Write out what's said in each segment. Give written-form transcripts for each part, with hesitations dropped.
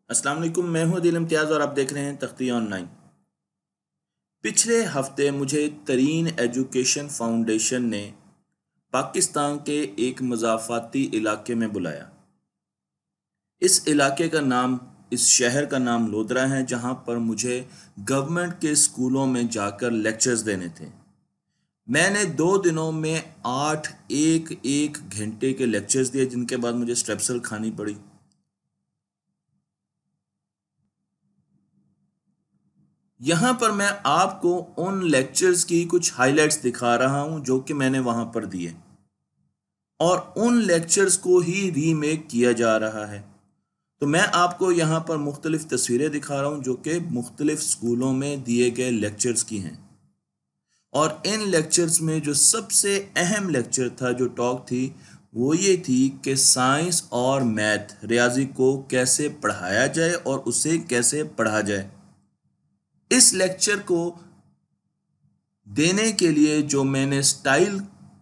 अस्सलाम वालेकुम, मैं हूं अदील इम्तियाज़ और आप देख रहे हैं तख्ती ऑनलाइन। पिछले हफ्ते मुझे तरीन एजुकेशन फाउंडेशन ने पाकिस्तान के एक मज़ाफ़ाती इलाके में बुलाया। इस शहर का नाम लोधरा है, जहां पर मुझे गवर्नमेंट के स्कूलों में जाकर लेक्चर्स देने थे। मैंने 2 दिनों में 8 एक एक घंटे के लेक्चर्स दिए, जिनके बाद मुझे स्ट्रेप्सिल खानी पड़ी। यहाँ पर मैं आपको उन लेक्चर्स की कुछ हाइलाइट्स दिखा रहा हूँ जो कि मैंने वहाँ पर दिए, और उन लेक्चर्स को ही रीमेक किया जा रहा है। तो मैं आपको यहाँ पर मुख्तलिफ तस्वीरें दिखा रहा हूँ जो कि मुख्तलिफ स्कूलों में दिए गए लेक्चर्स की हैं। और इन लेक्चर्स में जो सबसे अहम लेक्चर था, जो टॉक थी, वो ये थी कि साइंस और मैथ, रियाजी को कैसे पढ़ाया जाए और उसे कैसे पढ़ा जाए। इस लेक्चर को देने के लिए जो मैंने स्टाइल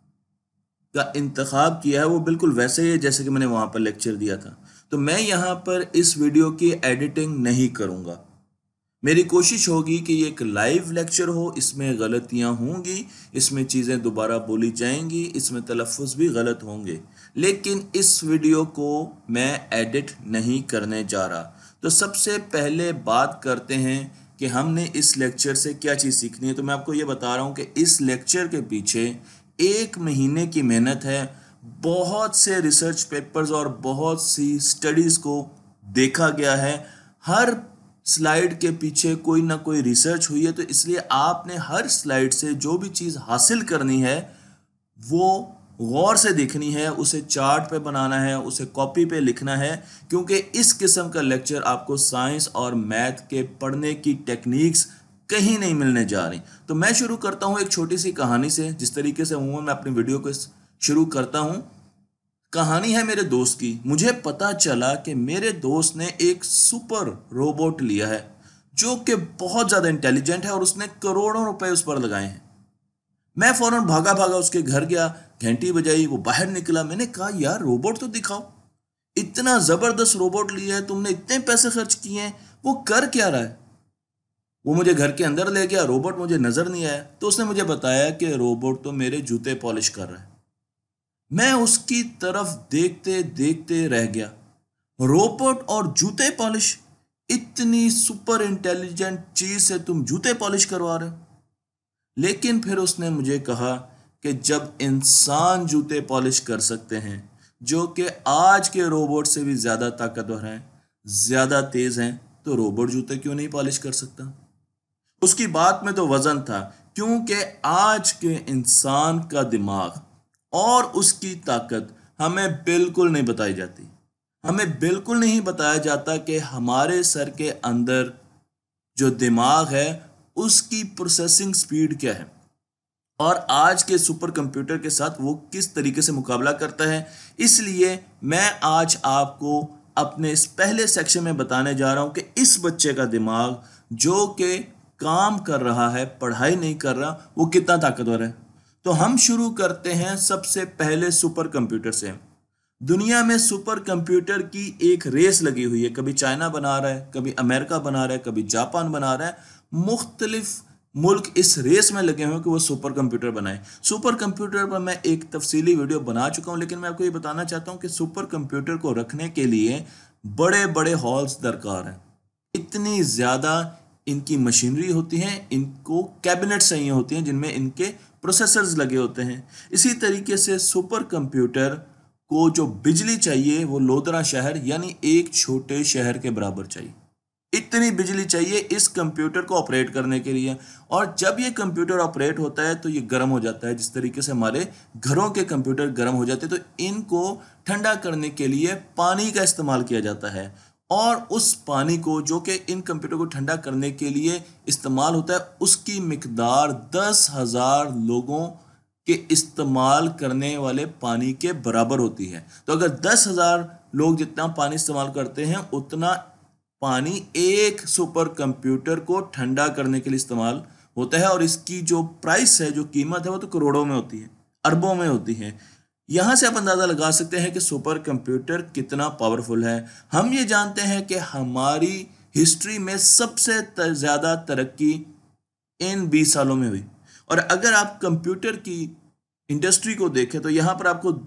का इंतखाब किया है वो बिल्कुल वैसे ही है जैसे कि मैंने वहाँ पर लेक्चर दिया था। तो मैं यहाँ पर इस वीडियो की एडिटिंग नहीं करूँगा। मेरी कोशिश होगी कि ये एक लाइव लेक्चर हो, इसमें गलतियाँ होंगी, इसमें चीज़ें दोबारा बोली जाएंगी, इसमें तलफ़्फ़ुज़ भी गलत होंगे, लेकिन इस वीडियो को मैं एडिट नहीं करने जा रहा। तो सबसे पहले बात करते हैं कि हमने इस लेक्चर से क्या चीज़ सीखनी है। तो मैं आपको ये बता रहा हूँ कि इस लेक्चर के पीछे 1 महीने की मेहनत है। बहुत से रिसर्च पेपर्स और बहुत सी स्टडीज़ को देखा गया है। हर स्लाइड के पीछे कोई ना कोई रिसर्च हुई है, तो इसलिए आपने हर स्लाइड से जो भी चीज़ हासिल करनी है वो गौर से देखनी है, उसे चार्ट पे बनाना है, उसे कॉपी पे लिखना है, क्योंकि इस किस्म का लेक्चर आपको साइंस और मैथ के पढ़ने की टेक्निक्स कहीं नहीं मिलने जा रही। तो मैं शुरू करता हूँ एक छोटी सी कहानी से। जिस तरीके से अमूमन मैं अपनी वीडियो को शुरू करता हूँ, कहानी है मेरे दोस्त की। मुझे पता चला कि मेरे दोस्त ने एक सुपर रोबोट लिया है जो कि बहुत ज़्यादा इंटेलिजेंट है, और उसने करोड़ों रुपए उस पर लगाए हैं। मैं फौरन भागा भागा उसके घर गया, घंटी बजाई, वो बाहर निकला। मैंने कहा, यार रोबोट तो दिखाओ, इतना ज़बरदस्त रोबोट लिया है तुमने, इतने पैसे खर्च किए हैं, वो कर क्या रहा है। वो मुझे घर के अंदर ले गया, रोबोट मुझे नज़र नहीं आया। तो उसने मुझे बताया कि रोबोट तो मेरे जूते पॉलिश कर रहा है। मैं उसकी तरफ देखते देखते रह गया। रोबोट और जूते पॉलिश, इतनी सुपर इंटेलिजेंट चीज से तुम जूते पॉलिश करवा रहे हो। लेकिन फिर उसने मुझे कहा कि जब इंसान जूते पॉलिश कर सकते हैं, जो कि आज के रोबोट से भी ज्यादा ताकतवर हैं, ज्यादा तेज हैं, तो रोबोट जूते क्यों नहीं पॉलिश कर सकता। उसकी बात में तो वजन था, क्योंकि आज के इंसान का दिमाग और उसकी ताकत हमें बिल्कुल नहीं बताई जाती। हमें बिल्कुल नहीं बताया जाता कि हमारे सर के अंदर जो दिमाग है उसकी प्रोसेसिंग स्पीड क्या है, और आज के सुपर कंप्यूटर के साथ वो किस तरीके से मुकाबला करता है। इसलिए मैं आज आपको अपने इस पहले सेक्शन में बताने जा रहा हूं कि इस बच्चे का दिमाग, जो कि काम कर रहा है, पढ़ाई नहीं कर रहा, वो कितना ताकतवर है। तो हम शुरू करते हैं सबसे पहले सुपर कंप्यूटर से। दुनिया में सुपर कंप्यूटर की एक रेस लगी हुई है। कभी चाइना बना रहा है, कभी अमेरिका बना रहा है, कभी जापान बना रहा है। मुख्तलिफ मुल्क इस रेस में लगे हुए हैं कि वो सुपर कंप्यूटर बनाए। सुपर कंप्यूटर पर मैं एक तफसीली वीडियो बना चुका हूं, लेकिन मैं आपको ये बताना चाहता हूं कि सुपर कंप्यूटर को रखने के लिए बड़े बड़े हॉल्स दरकार हैं। इतनी ज़्यादा इनकी मशीनरी होती है, इनको कैबिनेट चाहिए होती हैं जिनमें इनके प्रोसेसर्स लगे होते हैं। इसी तरीके से सुपर कंप्यूटर को जो बिजली चाहिए वो लोधरा शहर यानी एक छोटे शहर के बराबर चाहिए। इतनी बिजली चाहिए इस कंप्यूटर को ऑपरेट करने के लिए। और जब ये कंप्यूटर ऑपरेट होता है तो ये गर्म हो जाता है, जिस तरीके से हमारे घरों के कंप्यूटर गर्म हो जाते हैं। तो इनको ठंडा करने के लिए पानी का इस्तेमाल किया जाता है, और उस पानी को जो कि इन कंप्यूटर को ठंडा करने के लिए इस्तेमाल होता है, उसकी मिकदार 10,000 लोगों के इस्तेमाल करने वाले पानी के बराबर होती है। तो अगर 10,000 लोग जितना पानी इस्तेमाल करते हैं, उतना पानी एक सुपर कंप्यूटर को ठंडा करने के लिए इस्तेमाल होता है। और इसकी जो प्राइस है, जो कीमत है, वो तो करोड़ों में होती है, अरबों में होती है। यहां से आप अंदाजा लगा सकते हैं कि सुपर कंप्यूटर कितना पावरफुल है। हम ये जानते हैं कि हमारी हिस्ट्री में सबसे ज्यादा तरक्की इन 20 सालों में हुई। और अगर आप कंप्यूटर की इंडस्ट्री को देखें तो यहां पर आपको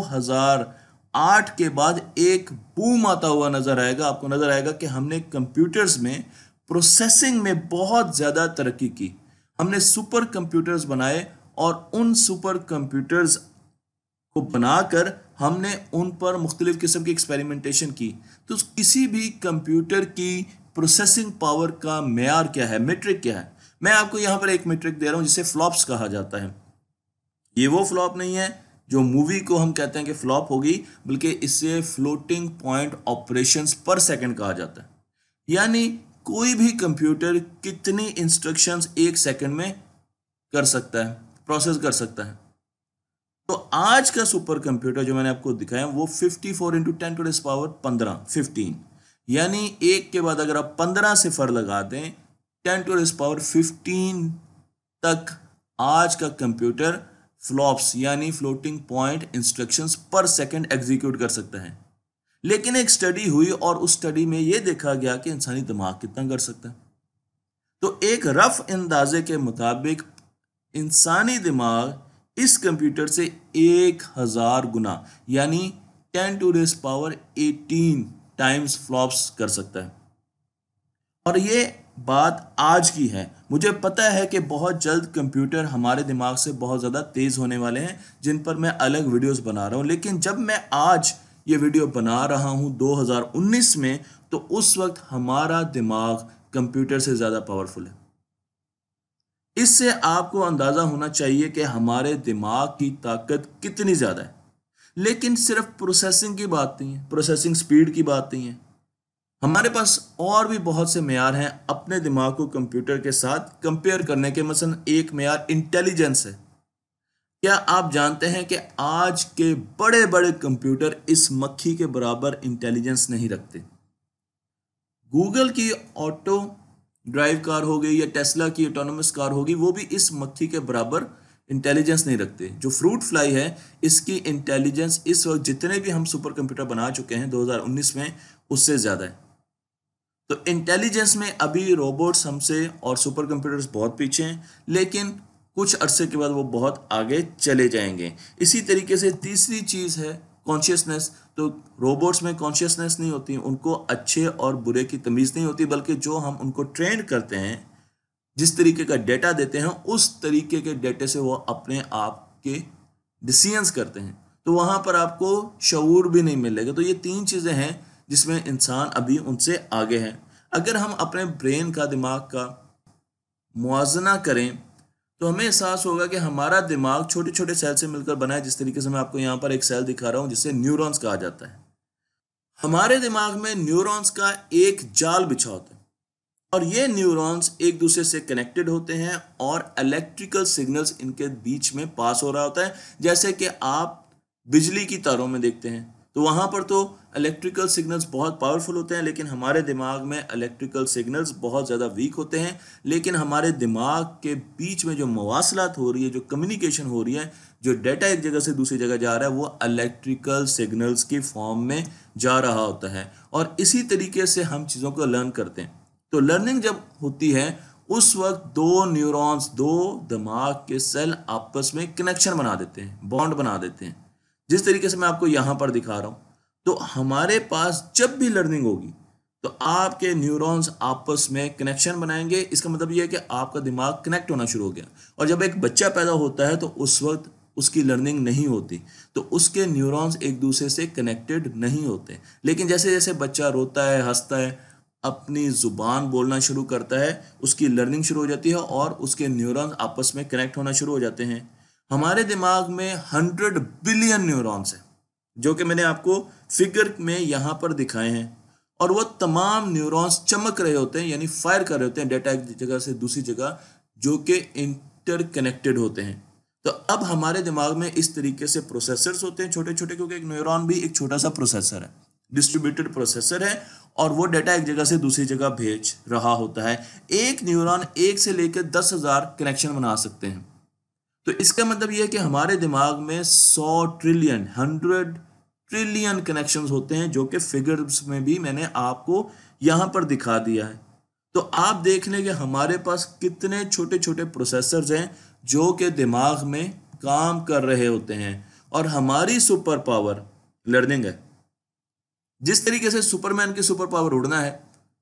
2008 के बाद एक बूम आता हुआ नजर आएगा। आपको नजर आएगा कि हमने कंप्यूटर्स में प्रोसेसिंग में बहुत ज्यादा तरक्की की। हमने सुपर कंप्यूटर्स बनाए और उन सुपर कंप्यूटर्स को बनाकर हमने उन पर मुख्तलिफ किस्म की एक्सपेरिमेंटेशन की। तो किसी भी कंप्यूटर की प्रोसेसिंग पावर का मेयार क्या है, मेट्रिक क्या है? मैं आपको यहां पर एक मेट्रिक दे रहा हूं जिसे फ्लॉप्स कहा जाता है। ये वो फ्लॉप नहीं है जो मूवी को हम कहते हैं कि फ्लॉप होगी, बल्कि इसे floating point operations per second कहा जाता है। यानी कोई भी कंप्यूटर कितनी इंस्ट्रक्शंस एक सेकंड में कर सकता है, प्रोसेस कर सकता है। तो आज का सुपर कंप्यूटर जो मैंने आपको दिखाया वो 54 इंटू 10 टू द पावर 15 यानी एक के बाद अगर आप 15 सिफर लगा दें 10 टू द पावर 15 तक आज का कंप्यूटर फ्लॉप्स यानी floating point instructions per second execute कर सकता है। लेकिन एक स्टडी हुई और उस स्टडी में यह देखा गया कि इंसानी दिमाग कितना कर सकता है। तो एक रफ अंदाजे के मुताबिक इंसानी दिमाग इस कंप्यूटर से 1000 गुना यानी 10 to the power 18 times flops कर सकता है। और ये बात आज की है। मुझे पता है कि बहुत जल्द कंप्यूटर हमारे दिमाग से बहुत ज़्यादा तेज़ होने वाले हैं जिन पर मैं अलग वीडियोस बना रहा हूँ। लेकिन जब मैं आज ये वीडियो बना रहा हूँ 2019 में, तो उस वक्त हमारा दिमाग कंप्यूटर से ज़्यादा पावरफुल है। इससे आपको अंदाज़ा होना चाहिए कि हमारे दिमाग की ताकत कितनी ज़्यादा है। लेकिन सिर्फ प्रोसेसिंग की बात नहीं है, प्रोसेसिंग स्पीड की बात नहीं है। हमारे पास और भी बहुत से मेयार हैं अपने दिमाग को कंप्यूटर के साथ कंपेयर करने के। मसलन एक मेयार इंटेलिजेंस है। क्या आप जानते हैं कि आज के बड़े बड़े कंप्यूटर इस मक्खी के बराबर इंटेलिजेंस नहीं रखते? गूगल की ऑटो ड्राइव कार हो गई या टेस्ला की ऑटोनोमस कार होगी, वो भी इस मक्खी के बराबर इंटेलिजेंस नहीं रखते। जो फ्रूट फ्लाई है, इसकी इंटेलिजेंस इस वक्त जितने भी हम सुपर कंप्यूटर बना चुके हैं 2019 में, उससे ज़्यादा है। तो इंटेलिजेंस में अभी रोबोट्स हमसे और सुपर कंप्यूटर्स बहुत पीछे हैं, लेकिन कुछ अरसे के बाद वो बहुत आगे चले जाएंगे। इसी तरीके से तीसरी चीज़ है कॉन्शियसनेस। तो रोबोट्स में कॉन्शियसनेस नहीं होती, उनको अच्छे और बुरे की तमीज़ नहीं होती, बल्कि जो हम उनको ट्रेन करते हैं, जिस तरीके का डेटा देते हैं, उस तरीके के डेटे से वो अपने आप के डिसीजंस करते हैं। तो वहाँ पर आपको शऊर भी नहीं मिलेगा। तो ये तीन चीज़ें हैं जिसमें इंसान अभी उनसे आगे है। अगर हम अपने ब्रेन का, दिमाग का मुआजना करें तो हमें एहसास होगा कि हमारा दिमाग छोटे छोटे सेल से मिलकर बना है। जिस तरीके से मैं आपको यहाँ पर एक सेल दिखा रहा हूँ जिसे न्यूरॉन्स कहा जाता है। हमारे दिमाग में न्यूरॉन्स का एक जाल बिछा होता है और ये न्यूरॉन्स एक दूसरे से कनेक्टेड होते हैं और इलेक्ट्रिकल सिग्नल्स इनके बीच में पास हो रहा होता है। जैसे कि आप बिजली की तारों में देखते हैं तो वहाँ पर तो इलेक्ट्रिकल सिग्नल्स बहुत पावरफुल होते हैं, लेकिन हमारे दिमाग में इलेक्ट्रिकल सिग्नल्स बहुत ज़्यादा वीक होते हैं। लेकिन हमारे दिमाग के बीच में जो मवासलात हो रही है, जो कम्युनिकेशन हो रही है, जो डेटा एक जगह से दूसरी जगह जा रहा है, वो इलेक्ट्रिकल सिग्नल्स की फॉर्म में जा रहा होता है। और इसी तरीके से हम चीज़ों को लर्न करते हैं। तो लर्निंग जब होती है उस वक्त दो न्यूरॉन्स, दो दिमाग के सेल आपस में कनेक्शन बना देते हैं, बॉन्ड बना देते हैं, जिस तरीके से मैं आपको यहाँ पर दिखा रहा हूँ। तो हमारे पास जब भी लर्निंग होगी तो आपके न्यूरॉन्स आपस में कनेक्शन बनाएंगे। इसका मतलब यह है कि आपका दिमाग कनेक्ट होना शुरू हो गया। और जब एक बच्चा पैदा होता है तो उस वक्त उसकी लर्निंग नहीं होती, तो उसके न्यूरॉन्स एक दूसरे से कनेक्टेड नहीं होते। लेकिन जैसे जैसे बच्चा रोता है, हंसता है, अपनी ज़ुबान बोलना शुरू करता है, उसकी लर्निंग शुरू हो जाती है और उसके न्यूरॉन्स आपस में कनेक्ट होना शुरू हो जाते हैं। हमारे दिमाग में 100 बिलियन न्यूरॉन्स हैं, जो कि मैंने आपको फिगर में यहाँ पर दिखाए हैं। और वो तमाम न्यूरॉन्स चमक रहे होते हैं, यानी फायर कर रहे होते हैं डेटा एक जगह से दूसरी जगह, जो कि इंटरकनेक्टेड होते हैं। तो अब हमारे दिमाग में इस तरीके से प्रोसेसर्स होते हैं छोटे छोटे, क्योंकि एक न्यूरॉन भी एक छोटा सा प्रोसेसर है, डिस्ट्रीब्यूटेड प्रोसेसर है, और वो डेटा एक जगह से दूसरी जगह भेज रहा होता है। एक न्यूरॉन एक से लेकर 10,000 कनेक्शन बना सकते हैं। तो इसका मतलब यह है कि हमारे दिमाग में 100 ट्रिलियन 100 ट्रिलियन कनेक्शंस होते हैं, जो कि फिगर्स में भी मैंने आपको यहां पर दिखा दिया है। तो आप देख लें कि हमारे पास कितने छोटे छोटे प्रोसेसर्स हैं जो कि दिमाग में काम कर रहे होते हैं। और हमारी सुपर पावर लर्निंग है। जिस तरीके से सुपरमैन की सुपर पावर उड़ना है,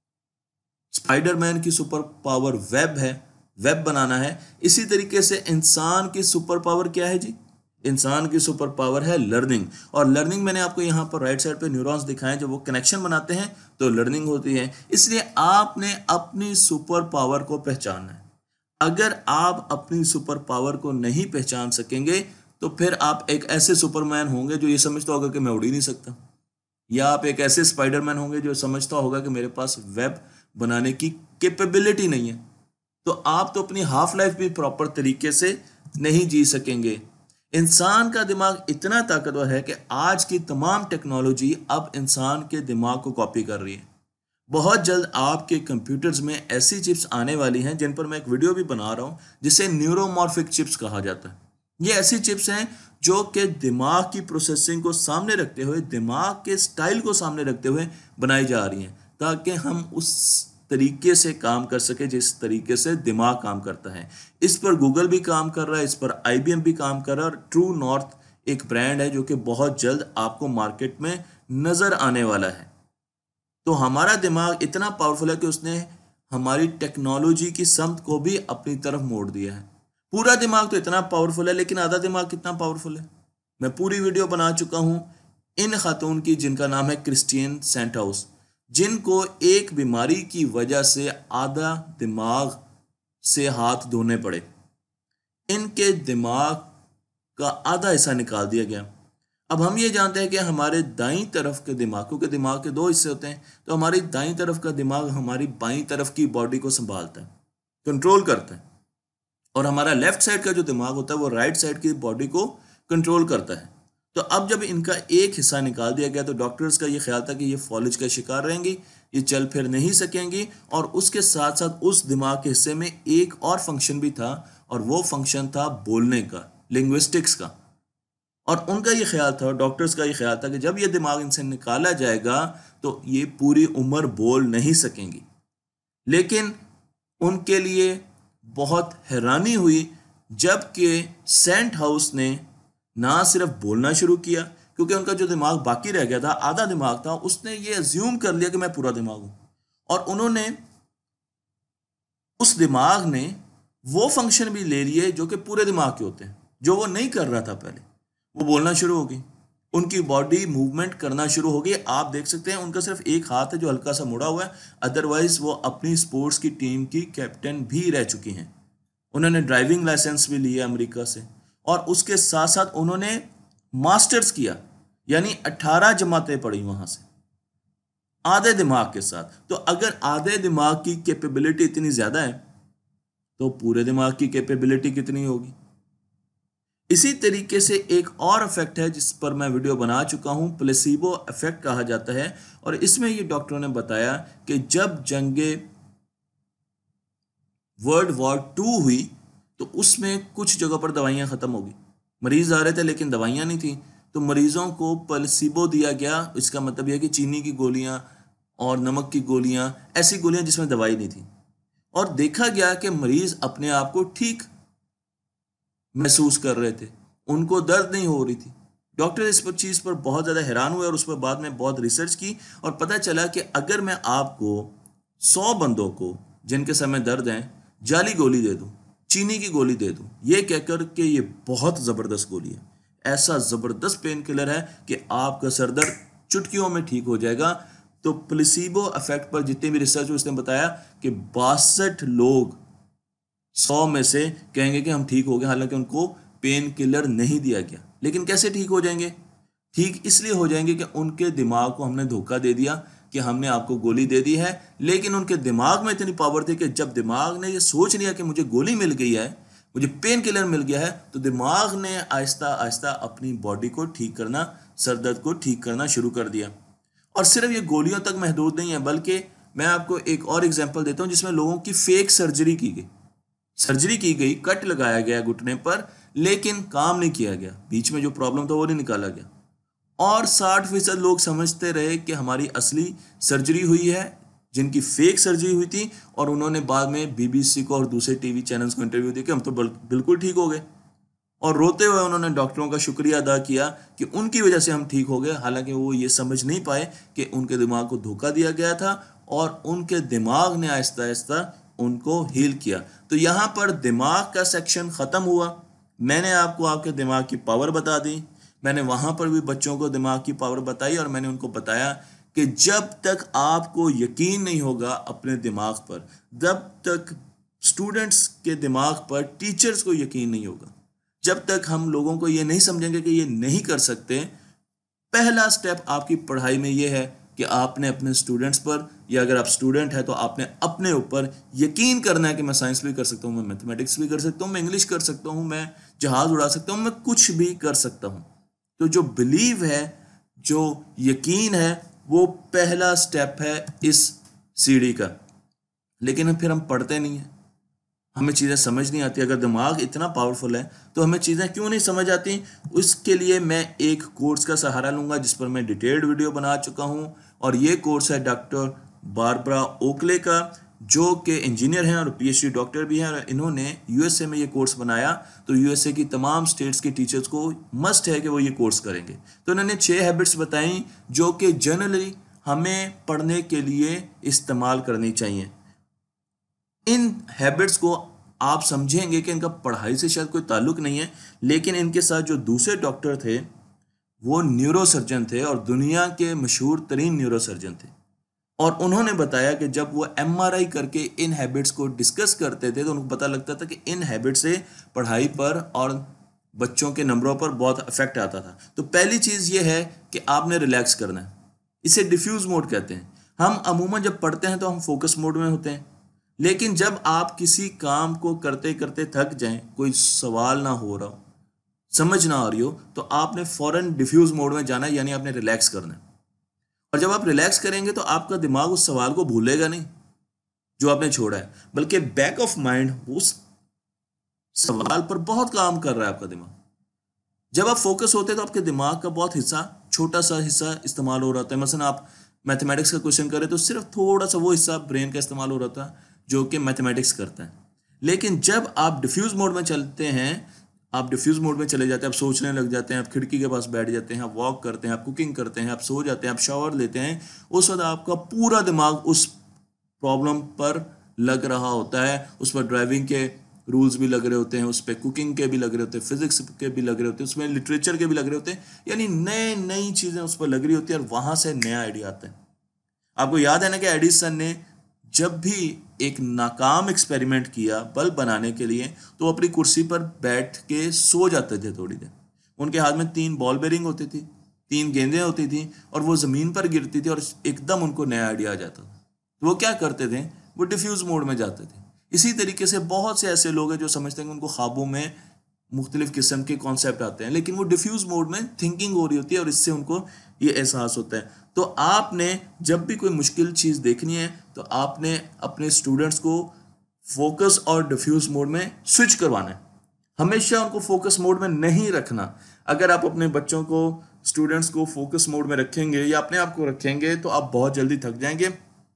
स्पाइडरमैन की सुपर पावर वेब है, वेब बनाना है, इसी तरीके से इंसान की सुपर पावर क्या है जी? इंसान की सुपर पावर है लर्निंग। और लर्निंग मैंने आपको यहाँ पर राइट साइड पे न्यूरॉन्स दिखाए, जब वो कनेक्शन बनाते हैं तो लर्निंग होती है। इसलिए आपने अपनी सुपर पावर को पहचानना है। अगर आप अपनी सुपर पावर को नहीं पहचान सकेंगे तो फिर आप एक ऐसे सुपरमैन होंगे जो ये समझता होगा कि मैं उड़ ही नहीं सकता, या आप एक ऐसे स्पाइडरमैन होंगे जो समझता होगा कि मेरे पास वेब बनाने की कैपेबिलिटी नहीं है। तो आप तो अपनी हाफ लाइफ भी प्रॉपर तरीके से नहीं जी सकेंगे। इंसान का दिमाग इतना ताकतवर है कि आज की तमाम टेक्नोलॉजी अब इंसान के दिमाग को कॉपी कर रही है। बहुत जल्द आपके कंप्यूटर्स में ऐसी चिप्स आने वाली हैं जिन पर मैं एक वीडियो भी बना रहा हूं, जिसे न्यूरोमॉर्फिक चिप्स कहा जाता है। ये ऐसी चिप्स हैं जो कि दिमाग की प्रोसेसिंग को सामने रखते हुए, दिमाग के स्टाइल को सामने रखते हुए बनाई जा रही हैं, ताकि हम उस तरीके से काम कर सके जिस तरीके से दिमाग काम करता है। इस पर गूगल भी काम कर रहा है, इस पर IBM भी काम कर रहा है, और ट्रू नॉर्थ एक ब्रांड है जो कि बहुत जल्द आपको मार्केट में नजर आने वाला है। तो हमारा दिमाग इतना पावरफुल है कि उसने हमारी टेक्नोलॉजी की समत को भी अपनी तरफ मोड़ दिया है। पूरा दिमाग तो इतना पावरफुल है, लेकिन आधा दिमाग कितना पावरफुल है? मैं पूरी वीडियो बना चुका हूं इन खातून की जिनका नाम है क्रिस्टियन सेंटहाउस, जिनको एक बीमारी की वजह से आधा दिमाग से हाथ धोने पड़े। इनके दिमाग का आधा हिस्सा निकाल दिया गया। अब हम ये जानते हैं कि हमारे दाईं तरफ के दिमाग, क्योंकि दिमाग के दो हिस्से होते हैं, तो हमारी दाईं तरफ का दिमाग हमारी बाईं तरफ की बॉडी को संभालता है, कंट्रोल करता है, और हमारा लेफ्ट साइड का जो दिमाग होता है वो राइट साइड की बॉडी को कंट्रोल करता है। तो अब जब इनका एक हिस्सा निकाल दिया गया तो डॉक्टर्स का ये ख्याल था कि ये फॉलिज का शिकार रहेंगी, ये चल फिर नहीं सकेंगी, और उसके साथ साथ उस दिमाग के हिस्से में एक और फंक्शन भी था, और वो फंक्शन था बोलने का, लिंग्विस्टिक्स का। और उनका ये ख्याल था, डॉक्टर्स का ये ख्याल था कि जब ये दिमाग इनसे निकाला जाएगा तो ये पूरी उम्र बोल नहीं सकेंगी। लेकिन उनके लिए बहुत हैरानी हुई जबकि सेंट हाउस ने ना सिर्फ बोलना शुरू किया, क्योंकि उनका जो दिमाग बाकी रह गया था, आधा दिमाग था, उसने ये अज्यूम कर लिया कि मैं पूरा दिमाग हूं, और उन्होंने उस दिमाग ने वो फंक्शन भी ले लिए जो कि पूरे दिमाग के होते हैं, जो वो नहीं कर रहा था पहले। वो बोलना शुरू हो गई, उनकी बॉडी मूवमेंट करना शुरू हो गई। आप देख सकते हैं उनका सिर्फ एक हाथ है जो हल्का सा मुड़ा हुआ है, अदरवाइज वो अपनी स्पोर्ट्स की टीम की कैप्टन भी रह चुकी हैं। उन्होंने ड्राइविंग लाइसेंस भी लिया अमेरिका से, और उसके साथ साथ उन्होंने मास्टर्स किया, यानी 18 जमातें पढ़ी वहां से, आधे दिमाग के साथ। तो अगर आधे दिमाग की कैपेबिलिटी इतनी ज्यादा है तो पूरे दिमाग की कैपेबिलिटी कितनी होगी? इसी तरीके से एक और इफेक्ट है जिस पर मैं वीडियो बना चुका हूं, प्लेसिबो इफेक्ट कहा जाता है। और इसमें ये डॉक्टरों ने बताया कि जब जंगे वर्ल्ड वॉर 2 हुई तो उसमें कुछ जगह पर दवाइयां खत्म हो गई, मरीज आ रहे थे लेकिन दवाइयां नहीं थी, तो मरीजों को प्लेसिबो दिया गया। इसका मतलब यह कि चीनी की गोलियां और नमक की गोलियां, ऐसी गोलियां जिसमें दवाई नहीं थी, और देखा गया कि मरीज अपने आप को ठीक महसूस कर रहे थे, उनको दर्द नहीं हो रही थी। डॉक्टर इस पर चीज़ पर बहुत ज़्यादा हैरान हुए और उस पर बाद में बहुत रिसर्च की, और पता चला कि अगर मैं आपको 100 बंदों को जिनके सर में दर्द हैं जाली गोली दे दूं, चीनी की गोली दे दूं, ये कहकर के ये बहुत ज़बरदस्त गोली है, ऐसा ज़बरदस्त पेन किलर है कि आपका सर दर्द चुटकियों में ठीक हो जाएगा, तो प्लेसिबो इफेक्ट पर जितनी भी रिसर्च हुई उसने बताया कि 62 लोग 100 में से कहेंगे कि हम ठीक हो गए, हालांकि उनको पेन किलर नहीं दिया गया। लेकिन कैसे ठीक हो जाएंगे? ठीक इसलिए हो जाएंगे कि उनके दिमाग को हमने धोखा दे दिया कि हमने आपको गोली दे दी है, लेकिन उनके दिमाग में इतनी पावर थी कि जब दिमाग ने ये सोच लिया कि मुझे गोली मिल गई है, मुझे पेन किलर मिल गया है, तो दिमाग ने आहिस्ता आहिस्ता अपनी बॉडी को ठीक करना, सर दर्द को ठीक करना शुरू कर दिया। और सिर्फ ये गोलियों तक महदूद नहीं है, बल्कि मैं आपको एक और एग्जाम्पल देता हूँ जिसमें लोगों की फेक सर्जरी की गई, कट लगाया गया घुटने पर, लेकिन काम नहीं किया गया, बीच में जो प्रॉब्लम था वो नहीं निकाला गया। और 60% लोग समझते रहे कि हमारी असली सर्जरी हुई है, जिनकी फेक सर्जरी हुई थी, और उन्होंने बाद में बीबीसी को और दूसरे टीवी चैनल्स को इंटरव्यू दे के हम तो बिल्कुल ठीक हो गए, और रोते हुए उन्होंने डॉक्टरों का शुक्रिया अदा किया कि उनकी वजह से हम ठीक हो गए। हालांकि वो ये समझ नहीं पाए कि उनके दिमाग को धोखा दिया गया था और उनके दिमाग ने आहिस्ता आहिस्ता उनको हील किया। तो यहाँ पर दिमाग का सेक्शन ख़त्म हुआ। मैंने आपको आपके दिमाग की पावर बता दी। मैंने वहाँ पर भी बच्चों को दिमाग की पावर बताई और मैंने उनको बताया कि जब तक आपको यकीन नहीं होगा अपने दिमाग पर, जब तक स्टूडेंट्स के दिमाग पर टीचर्स को यकीन नहीं होगा, जब तक हम लोगों को ये नहीं समझेंगे कि ये नहीं कर सकते, पहला स्टेप आपकी पढ़ाई में ये है कि आपने अपने स्टूडेंट्स पर, या अगर आप स्टूडेंट है तो आपने अपने ऊपर यकीन करना है कि मैं साइंस भी कर सकता हूँ, मैं मैथमेटिक्स भी कर सकता हूँ, मैं इंग्लिश कर सकता हूँ, मैं जहाज उड़ा सकता हूँ, मैं कुछ भी कर सकता हूँ। तो जो बिलीव है, जो यकीन है, वो पहला स्टेप है इस सीढ़ी का। लेकिन फिर हम पढ़ते नहीं हैं, हमें चीज़ें समझ नहीं आती। अगर दिमाग इतना पावरफुल है तो हमें चीज़ें क्यों नहीं समझ आती? उसके लिए मैं एक कोर्स का सहारा लूँगा जिस पर मैं डिटेल्ड वीडियो बना चुका हूँ, और ये कोर्स है डॉक्टर बारबरा ओकले का, जो कि इंजीनियर हैं और पीएचडी डॉक्टर भी हैं, और इन्होंने यूएसए में ये कोर्स बनाया। तो यूएसए की तमाम स्टेट्स के टीचर्स को मस्ट है कि वो ये कोर्स करेंगे। तो इन्होंने 6 हैबिट्स बताई जो कि जनरली हमें पढ़ने के लिए इस्तेमाल करनी चाहिए। इन हैबिट्स को आप समझेंगे कि इनका पढ़ाई से शायद कोई ताल्लुक नहीं है, लेकिन इनके साथ जो दूसरे डॉक्टर थे वो न्यूरोसर्जन थे और दुनिया के मशहूर तरीन न्यूरोसर्जन थे, और उन्होंने बताया कि जब वो एमआरआई करके इन हैबिट्स को डिस्कस करते थे तो उनको पता लगता था कि इन हैबिट से पढ़ाई पर और बच्चों के नंबरों पर बहुत इफेक्ट आता था। तो पहली चीज़ ये है कि आपने रिलैक्स करना है। इसे डिफ्यूज मोड कहते हैं। हम अमूमन जब पढ़ते हैं तो हम फोकस मोड में होते हैं, लेकिन जब आप किसी काम को करते करते थक जाएं, कोई सवाल ना हो रहा हो, समझ ना आ रही हो, तो आपने फौरन डिफ्यूज मोड में जाना है, यानी आपने रिलैक्स करना है। और जब आप रिलैक्स करेंगे तो आपका दिमाग उस सवाल को भूलेगा नहीं जो आपने छोड़ा है, बल्कि बैक ऑफ माइंड उस सवाल पर बहुत काम कर रहा है आपका दिमाग। जब आप फोकस होते हैं तो आपके दिमाग का बहुत हिस्सा, छोटा सा हिस्सा इस्तेमाल हो रहा था। मसलन आप मैथमेटिक्स का क्वेश्चन करें तो सिर्फ थोड़ा सा वो हिस्सा ब्रेन का इस्तेमाल हो रहा था जो कि मैथमेटिक्स करता है। लेकिन जब आप डिफ्यूज मोड में चलते हैं, आप डिफ्यूज मोड में चले जाते हैं, आप सोचने लग जाते हैं, आप खिड़की के पास बैठ जाते हैं, आप वॉक करते हैं, आप कुकिंग करते हैं, आप सो जाते हैं, आप शावर लेते हैं, उस वक्त आपका पूरा दिमाग उस प्रॉब्लम पर लग रहा होता है। उस पर ड्राइविंग के रूल्स भी लग रहे होते हैं, उस पर कुकिंग के भी लग रहे होते हैं, फिजिक्स के भी लग रहे होते हैं, उसमें लिटरेचर के भी लग रहे होते हैं, यानी नए नई चीज़ें उस पर लग रही होती है, और वहाँ से नया आइडिया आता है। आपको याद है ना कि एडिसन ने जब भी एक नाकाम एक्सपेरिमेंट किया बल्ब बनाने के लिए, तो वो अपनी कुर्सी पर बैठ के सो जाते थे थोड़ी देर। उनके हाथ में 3 बॉल बेरिंग होती थी, 3 गेंदें होती थी, और वो ज़मीन पर गिरती थी और एकदम उनको नया आइडिया आ जाता था। तो वो क्या करते थे? वो डिफ्यूज़ मोड में जाते थे। इसी तरीके से बहुत से ऐसे लोग हैं जो समझते हैं कि उनको ख्वाबों में मुख्तलिफ किस्म के कॉन्सेप्ट आते हैं, लेकिन वो डिफ्यूज़ मोड में थिंकिंग हो रही होती है और इससे उनको ये एहसास होता है। तो आपने जब भी कोई मुश्किल चीज़ देखनी है तो आपने अपने स्टूडेंट्स को फोकस और डिफ्यूज़ मोड में स्विच करवाना है, हमेशा उनको फोकस मोड में नहीं रखना। अगर आप अपने बच्चों को, स्टूडेंट्स को फोकस मोड में रखेंगे या अपने आप को रखेंगे तो आप बहुत जल्दी थक जाएंगे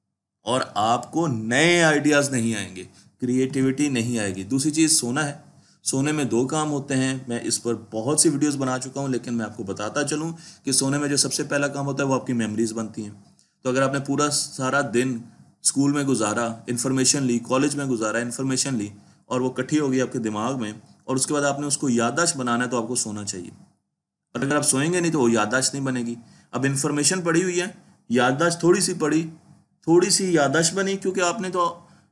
और आपको नए आइडियाज़ नहीं आएंगे, क्रिएटिविटी नहीं आएगी। दूसरी चीज़ सोना है। सोने में 2 काम होते हैं। मैं इस पर बहुत सी वीडियोस बना चुका हूं, लेकिन मैं आपको बताता चलूं कि सोने में जो सबसे पहला काम होता है वो आपकी मेमोरीज बनती हैं। तो अगर आपने पूरा सारा दिन स्कूल में गुजारा, इन्फॉर्मेशन ली, कॉलेज में गुजारा, इन्फॉर्मेशन ली, और वो इकट्ठी हो गई आपके दिमाग में, और उसके बाद आपने उसको याददाश्त बनाना है, तो आपको सोना चाहिए। और अगर आप सोएंगे नहीं तो वो याददाश्त नहीं बनेगी। अब इन्फॉर्मेशन पड़ी हुई है, याददाश्त थोड़ी सी पड़ी, थोड़ी सी याददाश्त बनी, क्योंकि आपने तो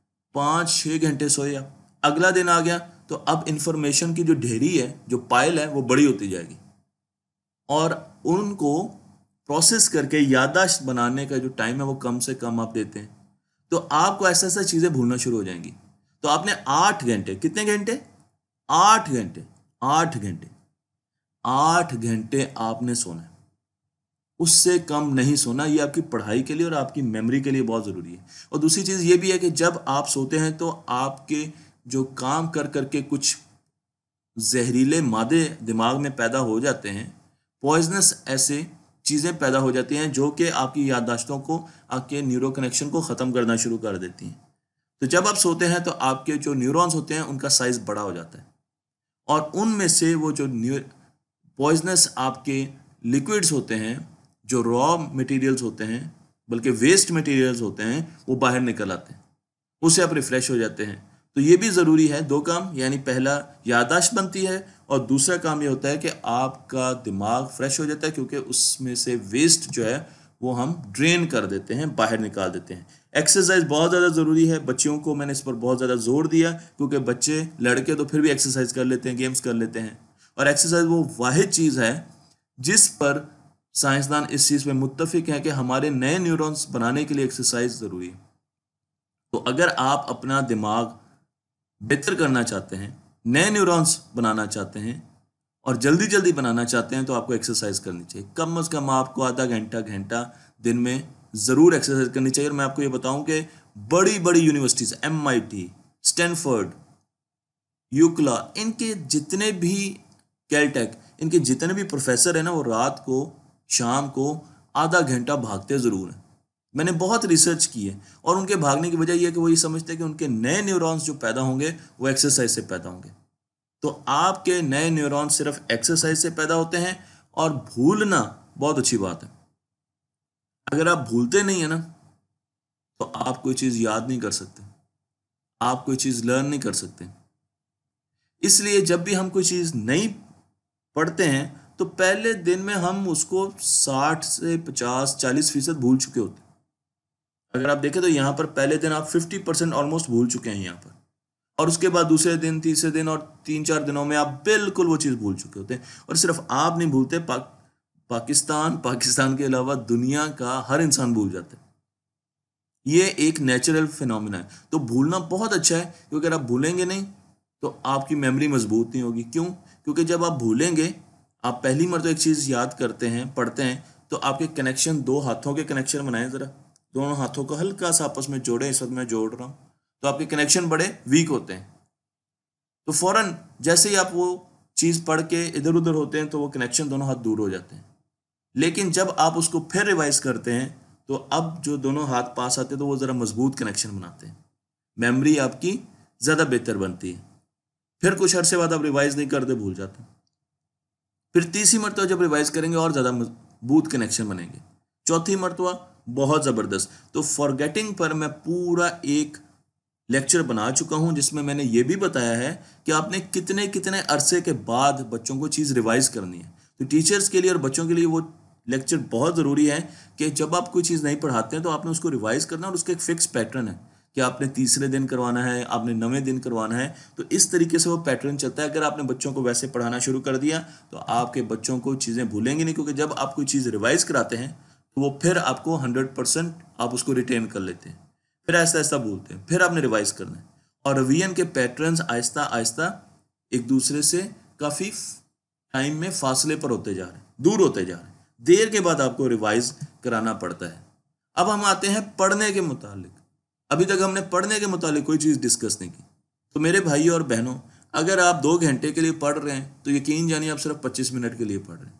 5-6 घंटे सोया। अगला दिन आ गया तो अब इंफॉर्मेशन की जो ढेरी है, जो पाइल है, वो बड़ी होती जाएगी, और उनको प्रोसेस करके याददाश्त बनाने का जो टाइम है वो कम से कम आप देते हैं, तो आपको ऐसा ऐसा चीज़ें भूलना शुरू हो जाएंगी। तो आपने 8 घंटे, कितने घंटे? 8 घंटे, 8 घंटे, 8 घंटे आपने सोना है, उससे कम नहीं सोना। ये आपकी पढ़ाई के लिए और आपकी मेमोरी के लिए बहुत ज़रूरी है। और दूसरी चीज़ ये भी है कि जब आप सोते हैं तो आपके जो काम कर करके कुछ जहरीले मादे दिमाग में पैदा हो जाते हैं, पॉइजनस ऐसे चीज़ें पैदा हो जाती हैं जो कि आपकी याददाश्तों को, आपके न्यूरो कनेक्शन को ख़त्म करना शुरू कर देती हैं। तो जब आप सोते हैं तो आपके जो न्यूरॉन्स होते हैं उनका साइज़ बड़ा हो जाता है, और उनमें से वो जो पॉइजनस आपके लिक्विड्स होते हैं, जो रॉ मटेरियल्स होते हैं, बल्कि वेस्ट मटेरियल्स होते हैं, वो बाहर निकल आते हैं। उससे आप रिफ़्रेश हो जाते हैं। तो ये भी ज़रूरी है, दो काम, यानी पहला याददाश्त बनती है और दूसरा काम ये होता है कि आपका दिमाग फ्रेश हो जाता है, क्योंकि उसमें से वेस्ट जो है वो हम ड्रेन कर देते हैं, बाहर निकाल देते हैं। एक्सरसाइज बहुत ज़्यादा ज़रूरी है। बच्चियों को मैंने इस पर बहुत ज़्यादा जोर दिया, क्योंकि बच्चे लड़के तो फिर भी एक्सरसाइज कर लेते हैं, गेम्स कर लेते हैं, और एक्सरसाइज वो वाहिद चीज़ है जिस पर साइंसदान इस चीज़ पे मुत्तफिक हैं कि हमारे नए न्यूरॉन्स बनाने के लिए एक्सरसाइज ज़रूरी है। तो अगर आप अपना दिमाग बेहतर करना चाहते हैं, नए न्यूरॉन्स बनाना चाहते हैं और जल्दी जल्दी बनाना चाहते हैं, तो आपको एक्सरसाइज करनी चाहिए। कम से कम आपको आधा घंटा घंटा दिन में ज़रूर एक्सरसाइज करनी चाहिए। और मैं आपको ये बताऊं कि बड़ी बड़ी यूनिवर्सिटीज़, MIT, स्टैनफोर्ड, यूक्ला, इनके जितने भी, कैलटेक, इनके जितने भी प्रोफेसर हैं ना, वो रात को, शाम को आधा घंटा भागते ज़रूर हैं। मैंने बहुत रिसर्च की है, और उनके भागने की वजह यह है कि वो ये समझते हैं कि उनके नए न्यूरॉन्स जो पैदा होंगे वो एक्सरसाइज से पैदा होंगे। तो आपके नए न्यूरॉन्स सिर्फ एक्सरसाइज से पैदा होते हैं। और भूलना बहुत अच्छी बात है। अगर आप भूलते नहीं है ना, तो आप कोई चीज़ याद नहीं कर सकते, आप कोई चीज़ लर्न नहीं कर सकते। इसलिए जब भी हम कोई चीज़ नहीं पढ़ते हैं तो पहले दिन में हम उसको 60 से 50-40% भूल चुके होते हैं। अगर आप देखें तो यहाँ पर पहले दिन आप 50% ऑलमोस्ट भूल चुके हैं यहाँ पर, और उसके बाद दूसरे दिन, तीसरे दिन और 3-4 दिनों में आप बिल्कुल वो चीज़ भूल चुके होते हैं। और सिर्फ आप नहीं भूलते, पाकिस्तान के अलावा दुनिया का हर इंसान भूल जाता है। ये एक नेचुरल फिनोमिना है। तो भूलना बहुत अच्छा है, क्योंकि अगर आप भूलेंगे नहीं तो आपकी मेमोरी मजबूत नहीं होगी। क्यों? क्योंकि जब आप भूलेंगे, आप पहली मर्तबा एक चीज़ याद करते हैं, पढ़ते हैं, तो आपके कनेक्शन, दो हाथों के कनेक्शन बनाएं ज़रा, दोनों हाथों को हल्का सा आपस में जोड़ें। इस वक्त मैं जोड़ रहा हूँ, तो आपके कनेक्शन बड़े वीक होते हैं। तो फौरन जैसे ही आप वो चीज़ पढ़ के इधर उधर होते हैं, तो वो कनेक्शन, दोनों हाथ दूर हो जाते हैं। लेकिन जब आप उसको फिर रिवाइज करते हैं, तो अब जो दोनों हाथ पास आते हैं, तो वो ज़रा मजबूत कनेक्शन बनाते हैं, मेमोरी आपकी ज़्यादा बेहतर बनती है। फिर कुछ अरसे बाद आप रिवाइज नहीं करते, भूल जाते हैं। फिर तीसरी मरतबा जब रिवाइज करेंगे और ज़्यादा मजबूत कनेक्शन बनेंगे। चौथी मरतबा बहुत ज़बरदस्त। तो फॉरगेटिंग पर मैं पूरा एक लेक्चर बना चुका हूं, जिसमें मैंने ये भी बताया है कि आपने कितने कितने अरसे के बाद बच्चों को चीज़ रिवाइज करनी है। तो टीचर्स के लिए और बच्चों के लिए वो लेक्चर बहुत ज़रूरी है कि जब आप कोई चीज़ नहीं पढ़ाते हैं तो आपने उसको रिवाइज करना, और उसका एक फिक्स पैटर्न है कि आपने तीसरे दिन करवाना है, आपने 9वें दिन करवाना है। तो इस तरीके से वो पैटर्न चलता है। अगर आपने बच्चों को वैसे पढ़ाना शुरू कर दिया तो आपके बच्चों को चीज़ें भूलेंगी नहीं, क्योंकि जब आप कोई चीज़ रिवाइज कराते हैं तो वो फिर आपको 100% आप उसको रिटेन कर लेते हैं। फिर ऐसा ऐसा भूलते हैं, फिर आपने रिवाइज करना है। और रिवीजन के पैटर्न्स आहिस्ता आहिस्ता एक दूसरे से काफ़ी टाइम में फासले पर होते जा रहे हैं, दूर होते जा रहे हैं। देर के बाद आपको रिवाइज कराना पड़ता है। अब हम आते हैं पढ़ने के मुतालिक। अभी तक हमने पढ़ने के मुतालिक कोई चीज़ डिस्कस नहीं की। तो मेरे भाइयों और बहनों, अगर आप 2 घंटे के लिए पढ़ रहे हैं तो यकीन जानिए आप सिर्फ 25 मिनट के लिए पढ़ रहे हैं।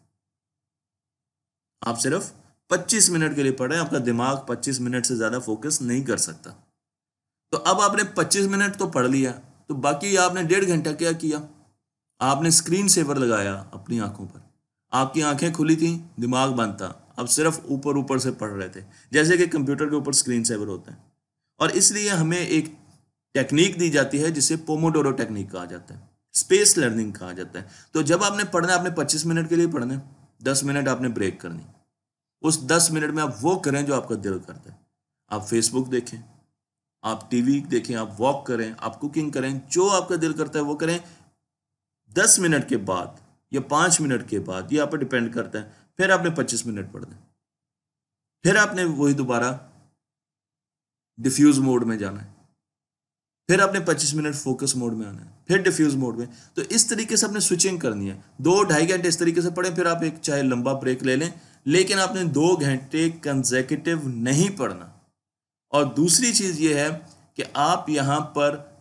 आप सिर्फ 25 मिनट के लिए पढ़ रहे हैं। आपका दिमाग 25 मिनट से ज़्यादा फोकस नहीं कर सकता। तो अब आपने 25 मिनट तो पढ़ लिया, तो बाकी आपने 1.5 घंटा क्या किया? आपने स्क्रीन सेवर लगाया अपनी आंखों पर। आपकी आंखें खुली थी, दिमाग बंद था, अब सिर्फ ऊपर ऊपर से पढ़ रहे थे, जैसे कि कंप्यूटर के ऊपर स्क्रीन सेवर होता है। और इसलिए हमें एक टेक्निक दी जाती है जिसे पोमोडोरो टेक्निक कहा जाता है, स्पेस लर्निंग कहा जाता है। तो जब आपने पढ़ना, आपने 25 मिनट के लिए पढ़ना है, 10 मिनट आपने ब्रेक करनी। उस 10 मिनट में आप वो करें जो आपका दिल करता है। आप फेसबुक देखें, आप टीवी देखें, आप वॉक करें, आप कुकिंग करें, जो आपका दिल करता है वो करें। 10 मिनट के बाद या 5 मिनट के बाद, ये आप पर डिपेंड करता है, फिर आपने 25 मिनट पढ़ना है। फिर आपने वही दोबारा डिफ्यूज मोड में जाना है। फिर आपने 25 मिनट फोकस मोड में आना है, फिर डिफ्यूज मोड में। तो इस तरीके से आपने स्विचिंग करनी है। 2-2.5 घंटे इस तरीके से पढ़ें, फिर आप एक चाहे लंबा ब्रेक ले लें, लेकिन आपने 2 घंटे कंसेक्यूटिव नहीं पढ़ना। और दूसरी चीज़ ये है कि आप यहाँ पर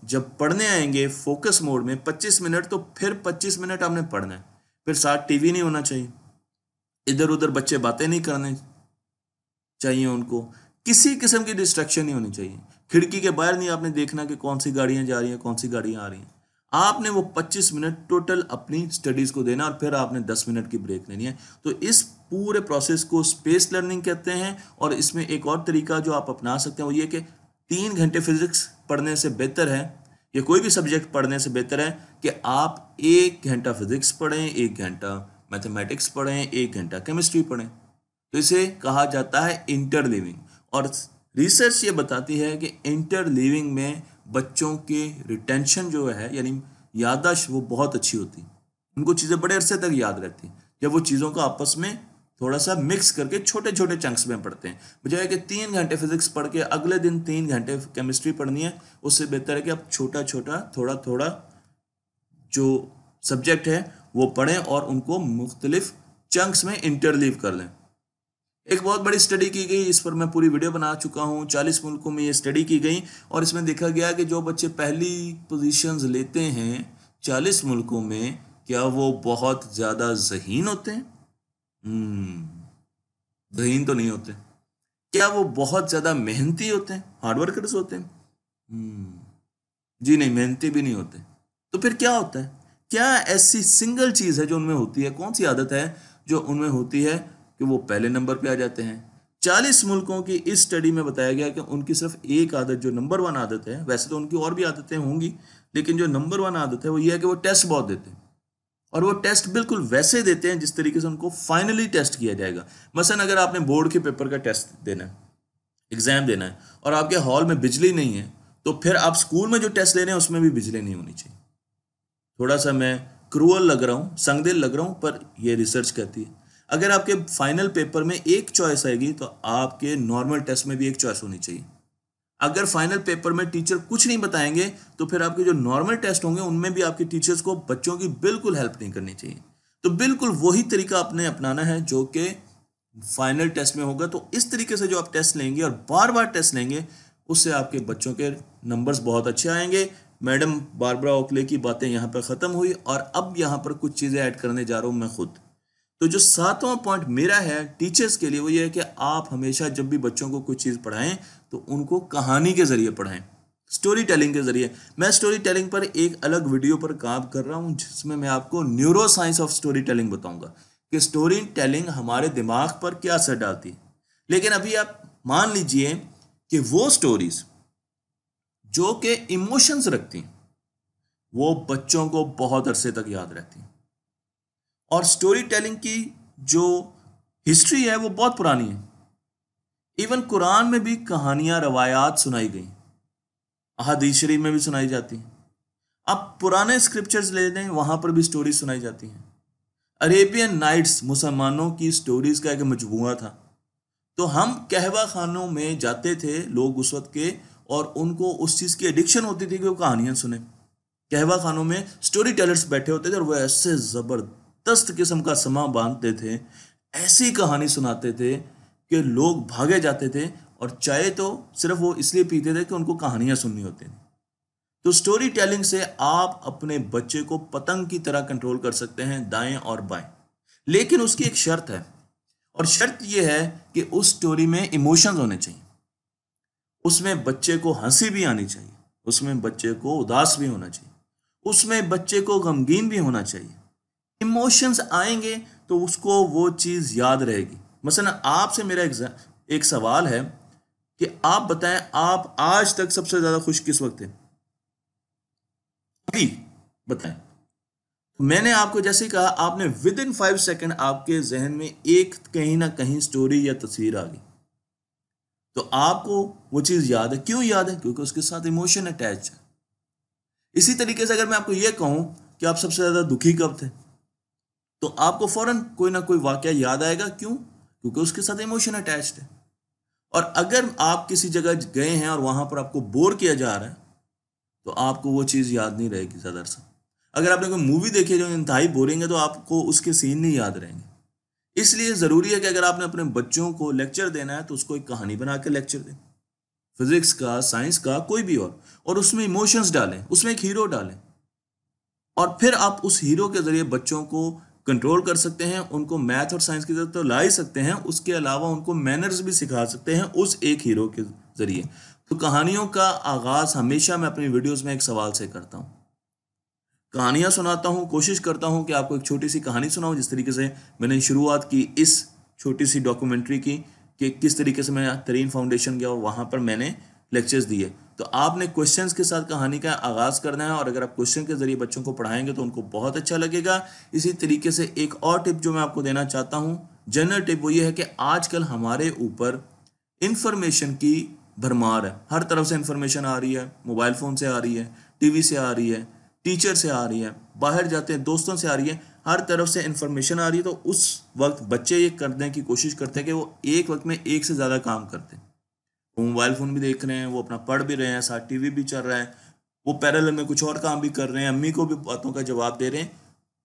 जब पढ़ने आएंगे फोकस मोड में 25 मिनट, तो फिर 25 मिनट आपने पढ़ना है। फिर साथ टीवी नहीं होना चाहिए, इधर उधर बच्चे बातें नहीं करने चाहिए, उनको किसी किस्म की डिस्ट्रैक्शन नहीं होनी चाहिए। खिड़की के बाहर नहीं आपने देखना कि कौन सी गाड़ियां जा रही हैं, कौन सी गाड़ियां आ रही हैं। आपने वो 25 मिनट टोटल अपनी स्टडीज को देना और फिर आपने 10 मिनट की ब्रेक लेनी है। तो इस पूरे प्रोसेस को स्पेस लर्निंग कहते हैं। और इसमें एक और तरीका जो आप अपना सकते हैं वो ये कि 3 घंटे फिजिक्स पढ़ने से बेहतर है, या कोई भी सब्जेक्ट पढ़ने से बेहतर है कि आप 1 घंटा फिजिक्स पढ़ें, 1 घंटा मैथमेटिक्स पढ़ें, 1 घंटा केमिस्ट्री पढ़ें। तो इसे कहा जाता है इंटरलिविंग। और रिसर्च ये बताती है कि इंटरलिविंग में बच्चों के रिटेंशन जो है, यानी याददाश्त, वो बहुत अच्छी होती है। उनको चीज़ें बड़े अरसे तक याद रहती हैं जब वो चीज़ों को आपस में थोड़ा सा मिक्स करके छोटे छोटे चंक्स में पढ़ते हैं। बजाय कि 3 घंटे फिजिक्स पढ़ के अगले दिन 3 घंटे केमिस्ट्री पढ़नी है, उससे बेहतर है कि आप छोटा छोटा थोड़ा थोड़ा जो सब्जेक्ट है वो पढ़ें और उनको मुख्तलिफ चंक्स में इंटरलीव कर लें। एक बहुत बड़ी स्टडी की गई, इस पर मैं पूरी वीडियो बना चुका हूँ। 40 मुल्कों में ये स्टडी की गई और इसमें देखा गया कि जो बच्चे पहली पोजीशंस लेते हैं 40 मुल्कों में, क्या वो बहुत ज़्यादा ज़हीन होते हैं? ज़हीन तो नहीं होते। क्या वो बहुत ज़्यादा मेहनती होते हैं, हार्ड वर्कर्स होते हैं? जी नहीं, मेहनती भी नहीं होते। तो फिर क्या होता है? क्या ऐसी सिंगल चीज़ है जो उनमें होती है, कौन सी आदत है जो उनमें होती है कि वो पहले नंबर पे आ जाते हैं? 40 मुल्कों की इस स्टडी में बताया गया कि उनकी सिर्फ एक आदत, जो नंबर 1 आदत है, वैसे तो उनकी और भी आदतें होंगी, लेकिन जो नंबर 1 आदत है वो ये है कि वो टेस्ट बहुत देते हैं। और वो टेस्ट बिल्कुल वैसे देते हैं जिस तरीके से उनको फाइनली टेस्ट किया जाएगा। मसलन अगर आपने बोर्ड के पेपर का टेस्ट देना है, एग्जाम देना है, और आपके हॉल में बिजली नहीं है, तो फिर आप स्कूल में जो टेस्ट ले रहे हैं उसमें भी बिजली नहीं होनी चाहिए। थोड़ा सा मैं क्रूअल लग रहा हूँ, संगदिल लग रहा हूँ, पर यह रिसर्च कहती है। अगर आपके फाइनल पेपर में एक चॉइस आएगी तो आपके नॉर्मल टेस्ट में भी एक चॉइस होनी चाहिए। अगर फाइनल पेपर में टीचर कुछ नहीं बताएंगे तो फिर आपके जो नॉर्मल टेस्ट होंगे उनमें भी आपके टीचर्स को बच्चों की बिल्कुल हेल्प नहीं करनी चाहिए। तो बिल्कुल वही तरीका आपने अपनाना है जो कि फाइनल टेस्ट में होगा। तो इस तरीके से जो आप टेस्ट लेंगे और बार बार टेस्ट लेंगे, उससे आपके बच्चों के नंबर्स बहुत अच्छे आएंगे। मैडम बारबरा ओकले की बातें यहाँ पर ख़त्म हुई और अब यहाँ पर कुछ चीज़ें ऐड करने जा रहा हूँ मैं खुद। तो जो 7वां पॉइंट मेरा है टीचर्स के लिए वो ये है कि आप हमेशा जब भी बच्चों को कुछ चीज़ पढ़ाएं तो उनको कहानी के ज़रिए पढ़ाएं, स्टोरी टेलिंग के ज़रिए। मैं स्टोरी टेलिंग पर एक अलग वीडियो पर काम कर रहा हूँ जिसमें मैं आपको neuroscience of storytelling बताऊंगा कि स्टोरी टेलिंग हमारे दिमाग पर क्या असर डालती है। लेकिन अभी आप मान लीजिए कि वो स्टोरीज जो कि इमोशंस रखती हैं वो बच्चों को बहुत अरसे तक याद रहती हैं। और स्टोरी टेलिंग की जो हिस्ट्री है वो बहुत पुरानी है। इवन कुरान में भी कहानियां, रवायात सुनाई गई, अहादीस शरीफ में भी सुनाई जाती हैं। आप पुराने स्क्रिप्चर्स ले लें, वहां पर भी स्टोरी सुनाई जाती हैं। अरेबियन नाइट्स मुसलमानों की स्टोरीज का एक मजमूआ था। तो हम कहवा खानों में जाते थे लोग उस वक्त के, और उनको उस चीज़ की एडिक्शन होती थी कि वो कहानियां सुने। कहवा खानों में स्टोरी टेलर्स बैठे होते थे और वो ऐसे ज़बरदस्त किस्म का समा बांधते थे, ऐसी कहानी सुनाते थे कि लोग भागे जाते थे, और चाय तो सिर्फ वो इसलिए पीते थे कि उनको कहानियां सुननी होती थी। तो स्टोरी टेलिंग से आप अपने बच्चे को पतंग की तरह कंट्रोल कर सकते हैं, दाएं और बाएं। लेकिन उसकी एक शर्त है, और शर्त यह है कि उस स्टोरी में इमोशंस होने चाहिए। उसमें बच्चे को हंसी भी आनी चाहिए, उसमें बच्चे को उदास भी होना चाहिए, उसमें बच्चे को गमगीन भी होना चाहिए। इमोशंस आएंगे तो उसको वो चीज़ याद रहेगी। मसलन आपसे मेरा एक सवाल है कि आप बताएं, आप आज तक सबसे ज़्यादा खुश किस वक्त थे? अभी बताएं। मैंने आपको जैसे कहा, आपने विद इन 5 सेकेंड आपके जहन में एक कहीं ना कहीं स्टोरी या तस्वीर आ गई, तो आपको वो चीज़ याद है। क्यों याद है? क्योंकि उसके साथ इमोशन अटैच है। इसी तरीके से अगर मैं आपको ये कहूं कि आप सबसे ज़्यादा दुखी कब थे, तो आपको फौरन कोई ना कोई वाकया याद आएगा। क्यों? क्योंकि उसके साथ इमोशन अटैच्ड है। और अगर आप किसी जगह गए हैं और वहां पर आपको बोर किया जा रहा है, तो आपको वो चीज़ याद नहीं रहेगी ज़्यादा अरसा। अगर आपने कोई मूवी देखी है जो इंतहाई बोरिंग है, तो आपको उसके सीन नहीं याद रहेंगे। इसलिए ज़रूरी है कि अगर आपने अपने बच्चों को लेक्चर देना है तो उसको एक कहानी बना के लेक्चर दें। फिजिक्स का, साइंस का, कोई भी और उसमें इमोशंस डालें, उसमें एक हीरो डालें, और फिर आप उस हीरो के जरिए बच्चों को कंट्रोल कर सकते हैं, उनको मैथ और साइंस की तरफ तो ला ही सकते हैं, उसके अलावा उनको मैनर्स भी सिखा सकते हैं उस एक हीरो के जरिए। तो कहानियों का आगाज हमेशा मैं अपनी वीडियोस में एक सवाल से करता हूँ, कहानियां सुनाता हूँ, कोशिश करता हूँ कि आपको एक छोटी सी कहानी सुनाऊँ, जिस तरीके से मैंने शुरुआत की इस छोटी सी डॉक्यूमेंट्री की, कि किस तरीके से मैं तरीन फाउंडेशन गया और वहाँ पर मैंने लेक्चर्स दिए। तो आपने क्वेश्चंस के साथ कहानी का आगाज़ करना है, और अगर आप क्वेश्चन के ज़रिए बच्चों को पढ़ाएंगे तो उनको बहुत अच्छा लगेगा। इसी तरीके से एक और टिप जो मैं आपको देना चाहता हूँ, जनरल टिप, वो ये है कि आजकल हमारे ऊपर इंफॉर्मेशन की भरमार है, हर तरफ से इंफॉर्मेशन आ रही है, मोबाइल फ़ोन से आ रही है, टीवी से आ रही है, टीचर से आ रही है, बाहर जाते हैं दोस्तों से आ रही है, हर तरफ से इंफॉर्मेशन आ रही है। तो उस वक्त बच्चे ये करने की कोशिश करते हैं कि वो एक वक्त में एक से ज़्यादा काम करते हैं, वो मोबाइल फ़ोन भी देख रहे हैं, वो अपना पढ़ भी रहे हैं, साथ टीवी भी चल रहा है, वो पैरेलल में कुछ और काम भी कर रहे हैं, अम्मी को भी बातों का जवाब दे रहे हैं।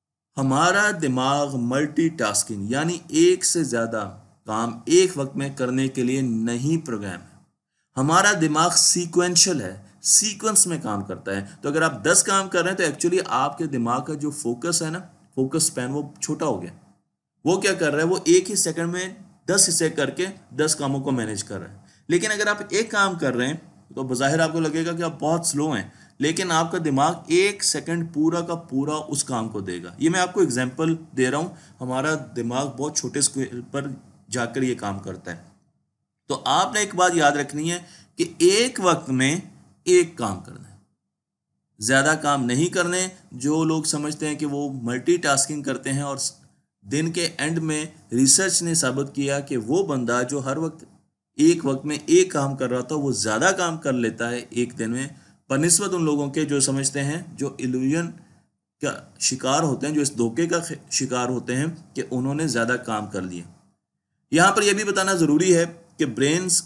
हमारा दिमाग मल्टीटास्किंग यानी एक से ज़्यादा काम एक वक्त में करने के लिए नहीं प्रोग्राम है। हमारा दिमाग सीक्वेंशियल है, सीक्वेंस में काम करता है। तो अगर आप 10 काम कर रहे हैं तो एक्चुअली आपके दिमाग का जो फोकस है ना, फोकस स्पैन, वो छोटा हो गया। वो क्या कर रहा है, वो एक ही सेकंड में 10 हिस्से करके 10 कामों को मैनेज कर रहा है। लेकिन अगर आप एक काम कर रहे हैं तो बज़ाहिर आपको लगेगा कि आप बहुत स्लो हैं, लेकिन आपका दिमाग एक सेकंड पूरा का पूरा उस काम को देगा। ये मैं आपको एग्जांपल दे रहा हूँ, हमारा दिमाग बहुत छोटे स्केल पर जाकर ये काम करता है। तो आपने एक बात याद रखनी है कि एक वक्त में एक काम करना है, ज़्यादा काम नहीं करने। जो लोग समझते हैं कि वो मल्टीटास्किंग करते हैं, और दिन के एंड में रिसर्च ने साबित किया कि वो बंदा जो हर वक्त एक वक्त में एक काम कर रहा था, वो ज़्यादा काम कर लेता है एक दिन में, बनिस्बत उन लोगों के जो समझते हैं, जो इल्यूजन का शिकार होते हैं, जो इस धोखे का शिकार होते हैं कि उन्होंने ज़्यादा काम कर लिया। यहाँ पर यह भी बताना ज़रूरी है कि ब्रेन्स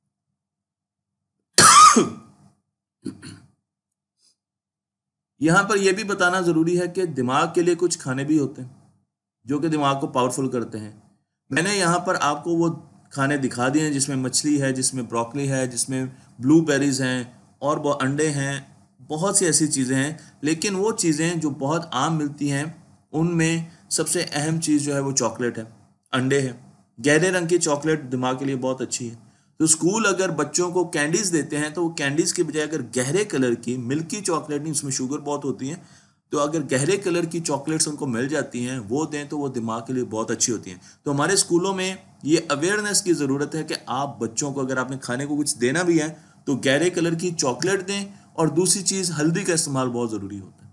यहाँ पर यह भी बताना ज़रूरी है कि दिमाग के लिए कुछ खाने भी होते हैं जो कि दिमाग को पावरफुल करते हैं। मैंने यहाँ पर आपको वो खाने दिखा दिए हैं जिसमें मछली है, जिसमें ब्रोकली है, जिसमें ब्लूबेरीज हैं, और वो अंडे हैं, बहुत सी ऐसी चीज़ें हैं। लेकिन वो चीज़ें जो बहुत आम मिलती हैं, उनमें सबसे अहम चीज़ जो है वो चॉकलेट है, अंडे है। गहरे रंग की चॉकलेट दिमाग के लिए बहुत अच्छी है। तो स्कूल अगर बच्चों को कैंडीज़ देते हैं तो वो कैंडीज़ की बजाय अगर गहरे कलर की मिल्की चॉकलेट, नहीं उसमें शुगर बहुत होती है, तो अगर गहरे कलर की चॉकलेट्स उनको मिल जाती हैं, वो दें, तो वो दिमाग के लिए बहुत अच्छी होती हैं। तो हमारे स्कूलों में ये अवेयरनेस की ज़रूरत है कि आप बच्चों को अगर आपने खाने को कुछ देना भी है तो गहरे कलर की चॉकलेट दें। और दूसरी चीज़, हल्दी का इस्तेमाल बहुत ज़रूरी होता है।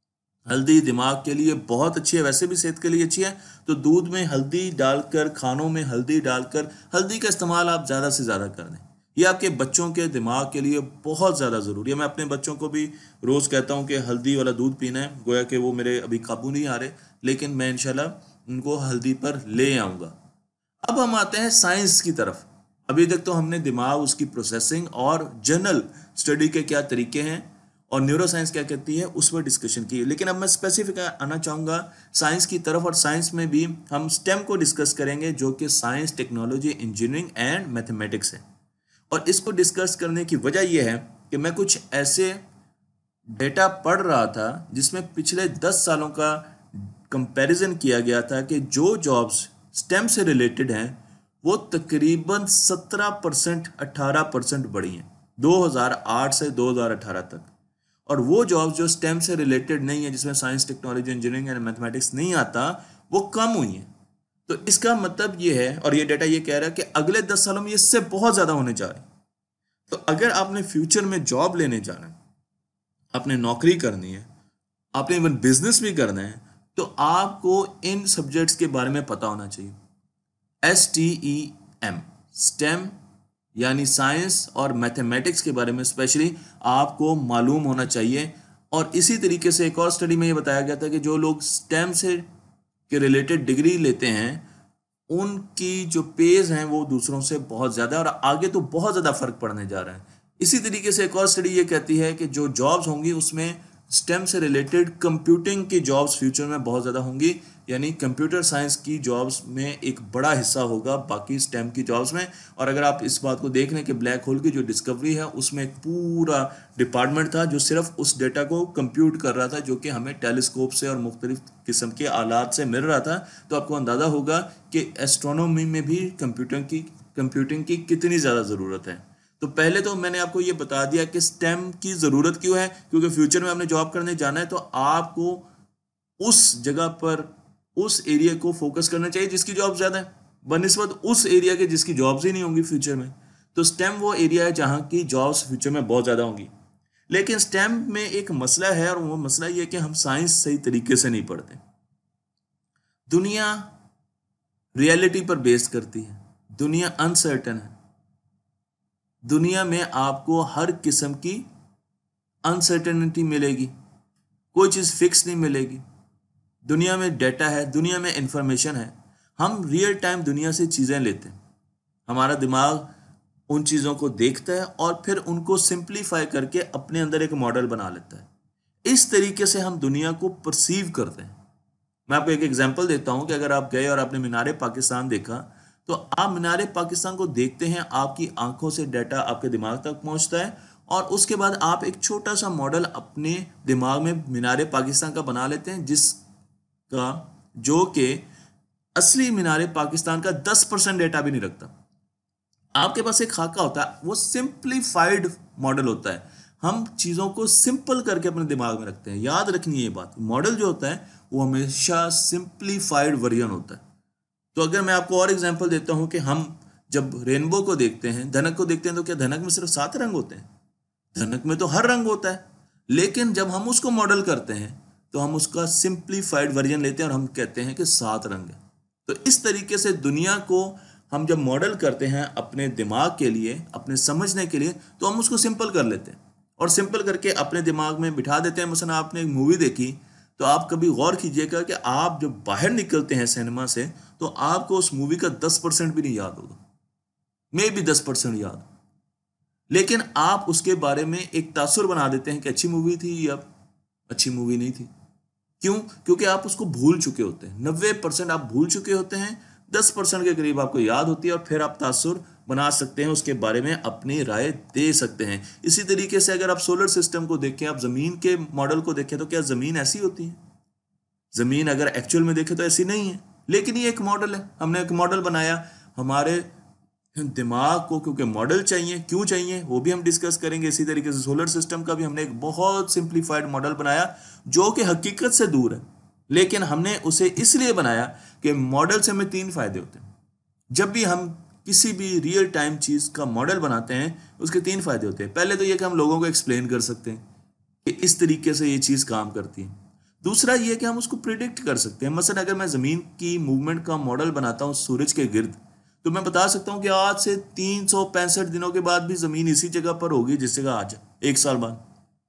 हल्दी दिमाग के लिए बहुत अच्छी है, वैसे भी सेहत के लिए अच्छी है। तो दूध में हल्दी डालकर, खानों में हल्दी डालकर, हल्दी का इस्तेमाल आप ज़्यादा से ज़्यादा कर दें। ये आपके बच्चों के दिमाग के लिए बहुत ज़्यादा ज़रूरी है। मैं अपने बच्चों को भी रोज़ कहता हूँ कि हल्दी वाला दूध पीना है, गोया कि वो मेरे अभी काबू नहीं आ रहे, लेकिन मैं इंशाल्लाह उनको हल्दी पर ले आऊँगा। अब हम आते हैं साइंस की तरफ। अभी तक तो हमने दिमाग, उसकी प्रोसेसिंग और जनरल स्टडी के क्या तरीके हैं और न्यूरो साइंस क्या कहती है उस पर डिस्कशन की, लेकिन अब मैं स्पेसिफिक आना चाहूँगा साइंस की तरफ। और साइंस में भी हम स्टेम को डिस्कस करेंगे, जो कि science, technology, engineering and mathematics है। और इसको डिस्कस करने की वजह यह है कि मैं कुछ ऐसे डेटा पढ़ रहा था जिसमें पिछले 10 सालों का कंपैरिजन किया गया था कि जो जॉब्स स्टेम से रिलेटेड हैं वो तकरीबन 17%, 18% बढ़ी हैं 2008 से 2018 तक। और वो जॉब्स जो स्टेम से रिलेटेड नहीं है, जिसमें science, technology, engineering and mathematics नहीं आता, वो कम हुई हैं। तो इसका मतलब ये है, और ये डेटा ये कह रहा है कि अगले 10 सालों में इससे बहुत ज़्यादा होने जा रही है। तो अगर आपने फ्यूचर में जॉब लेने जाना है, आपने नौकरी करनी है, आपने इवन बिजनेस भी करना है, तो आपको इन सब्जेक्ट्स के बारे में पता होना चाहिए। STEM, स्टेम यानी साइंस और मैथमेटिक्स के बारे में स्पेशली आपको मालूम होना चाहिए। और इसी तरीके से एक और स्टडी में ये बताया गया था कि जो लोग स्टेम से के रिलेटेड डिग्री लेते हैं, उनकी जो पेज हैं वो दूसरों से बहुत ज़्यादा, और आगे तो बहुत ज़्यादा फर्क पड़ने जा रहा है। इसी तरीके से एक और स्टडी ये कहती है कि जो जॉब्स होंगी उसमें स्टेम से रिलेटेड कंप्यूटिंग की जॉब्स फ्यूचर में बहुत ज़्यादा होंगी। यानी कंप्यूटर साइंस की जॉब्स में एक बड़ा हिस्सा होगा बाकी स्टेम की जॉब्स में। और अगर आप इस बात को देख लें कि ब्लैक होल की जो डिस्कवरी है उसमें एक पूरा डिपार्टमेंट था जो सिर्फ उस डेटा को कंप्यूट कर रहा था जो कि हमें टेलीस्कोप से और मुख्तलिफ किस्म के आलात से मिल रहा था। तो आपको अंदाज़ा होगा कि एस्ट्रोनॉमी में भी कंप्यूटिंग की कितनी ज़्यादा ज़रूरत है। तो पहले तो मैंने आपको ये बता दिया कि स्टेम की ज़रूरत क्यों है, क्योंकि फ्यूचर में आपने जॉब करने जाना है तो आपको उस जगह पर उस एरिया को फोकस करना चाहिए जिसकी जॉब ज़्यादा है बनिस्बत उस एरिया के जिसकी जॉब्स ही नहीं होंगी फ्यूचर में। तो स्टेम वो एरिया है जहाँ की जॉब्स फ्यूचर में बहुत ज़्यादा होंगी। लेकिन स्टेम में एक मसला है, और वो मसला ये है कि हम साइंस सही तरीके से नहीं पढ़ते। दुनिया रियलिटी पर बेस करती है, दुनिया अनसर्टन है, दुनिया में आपको हर किस्म की अनसर्टेनिटी मिलेगी, कोई चीज़ फिक्स नहीं मिलेगी। दुनिया में डेटा है, दुनिया में इंफॉर्मेशन है, हम रियल टाइम दुनिया से चीज़ें लेते हैं, हमारा दिमाग उन चीज़ों को देखता है और फिर उनको सिंप्लीफाई करके अपने अंदर एक मॉडल बना लेता है। इस तरीके से हम दुनिया को परसीव करते हैं। मैं आपको एक एग्जांपल देता हूं कि अगर आप गए और आपने मीनारे पाकिस्तान देखा तो आप मीनारे पाकिस्तान को देखते हैं, आपकी आंखों से डाटा आपके दिमाग तक पहुंचता है और उसके बाद आप एक छोटा सा मॉडल अपने दिमाग में मीनारे पाकिस्तान का बना लेते हैं जिसका जो कि असली मीनारे पाकिस्तान का 10% डेटा भी नहीं रखता। आपके पास एक खाका होता है, वो सिंप्लीफाइड मॉडल होता है। हम चीज़ों को सिंपल करके अपने दिमाग में रखते हैं। याद रखनी है ये बात, मॉडल जो होता है वो हमेशा सिंप्लीफाइड वर्जन होता है। तो अगर मैं आपको और एग्जांपल देता हूं कि हम जब रेनबो को देखते हैं, धनक को देखते हैं, तो क्या धनक में सिर्फ 7 रंग होते हैं? धनक में तो हर रंग होता है। लेकिन जब हम उसको मॉडल करते हैं तो हम उसका सिंप्लीफाइड वर्जन लेते हैं और हम कहते हैं कि 7 रंग है। तो इस तरीके से दुनिया को हम जब मॉडल करते हैं अपने दिमाग के लिए, अपने समझने के लिए, तो हम उसको सिंपल कर लेते हैं और सिंपल करके अपने दिमाग में बिठा देते हैं। मसलन आपने एक मूवी देखी तो आप कभी गौर कीजिएगा कि आप जब बाहर निकलते हैं सिनेमा से तो आपको उस मूवी का 10% भी नहीं याद होगा, मे बी 10% याद, लेकिन आप उसके बारे में एक तासुर बना देते हैं कि अच्छी मूवी थी या अच्छी मूवी नहीं थी। क्यों? क्योंकि आप उसको भूल चुके होते हैं। 90% आप भूल चुके होते हैं, 10% के करीब आपको याद होती है और फिर आप तासुर बना सकते हैं, उसके बारे में अपनी राय दे सकते हैं। इसी तरीके से अगर आप सोलर सिस्टम को देखें, आप ज़मीन के मॉडल को देखें, तो क्या ज़मीन ऐसी होती है? ज़मीन अगर एक्चुअल में देखें तो ऐसी नहीं है, लेकिन ये एक मॉडल है। हमने एक मॉडल बनाया हमारे दिमाग को, क्योंकि मॉडल चाहिए। क्यों चाहिए वो भी हम डिस्कस करेंगे। इसी तरीके से सोलर सिस्टम का भी हमने एक बहुत सिंप्लीफाइड मॉडल बनाया जो कि हकीकत से दूर है, लेकिन हमने उसे इसलिए बनाया कि मॉडल से हमें 3 फायदे होते हैं। जब भी हम किसी भी रियल टाइम चीज़ का मॉडल बनाते हैं उसके 3 फायदे होते हैं। पहले तो ये कि हम लोगों को एक्सप्लेन कर सकते हैं कि इस तरीके से ये चीज़ काम करती है। दूसरा ये कि हम उसको प्रिडिक्ट कर सकते हैं। मसलन अगर मैं ज़मीन की मूवमेंट का मॉडल बनाता हूँ सूरज के गिर्द, तो मैं बता सकता हूँ कि आज से 365 दिनों के बाद भी ज़मीन इसी जगह पर होगी जिस जगह आज, 1 साल बाद।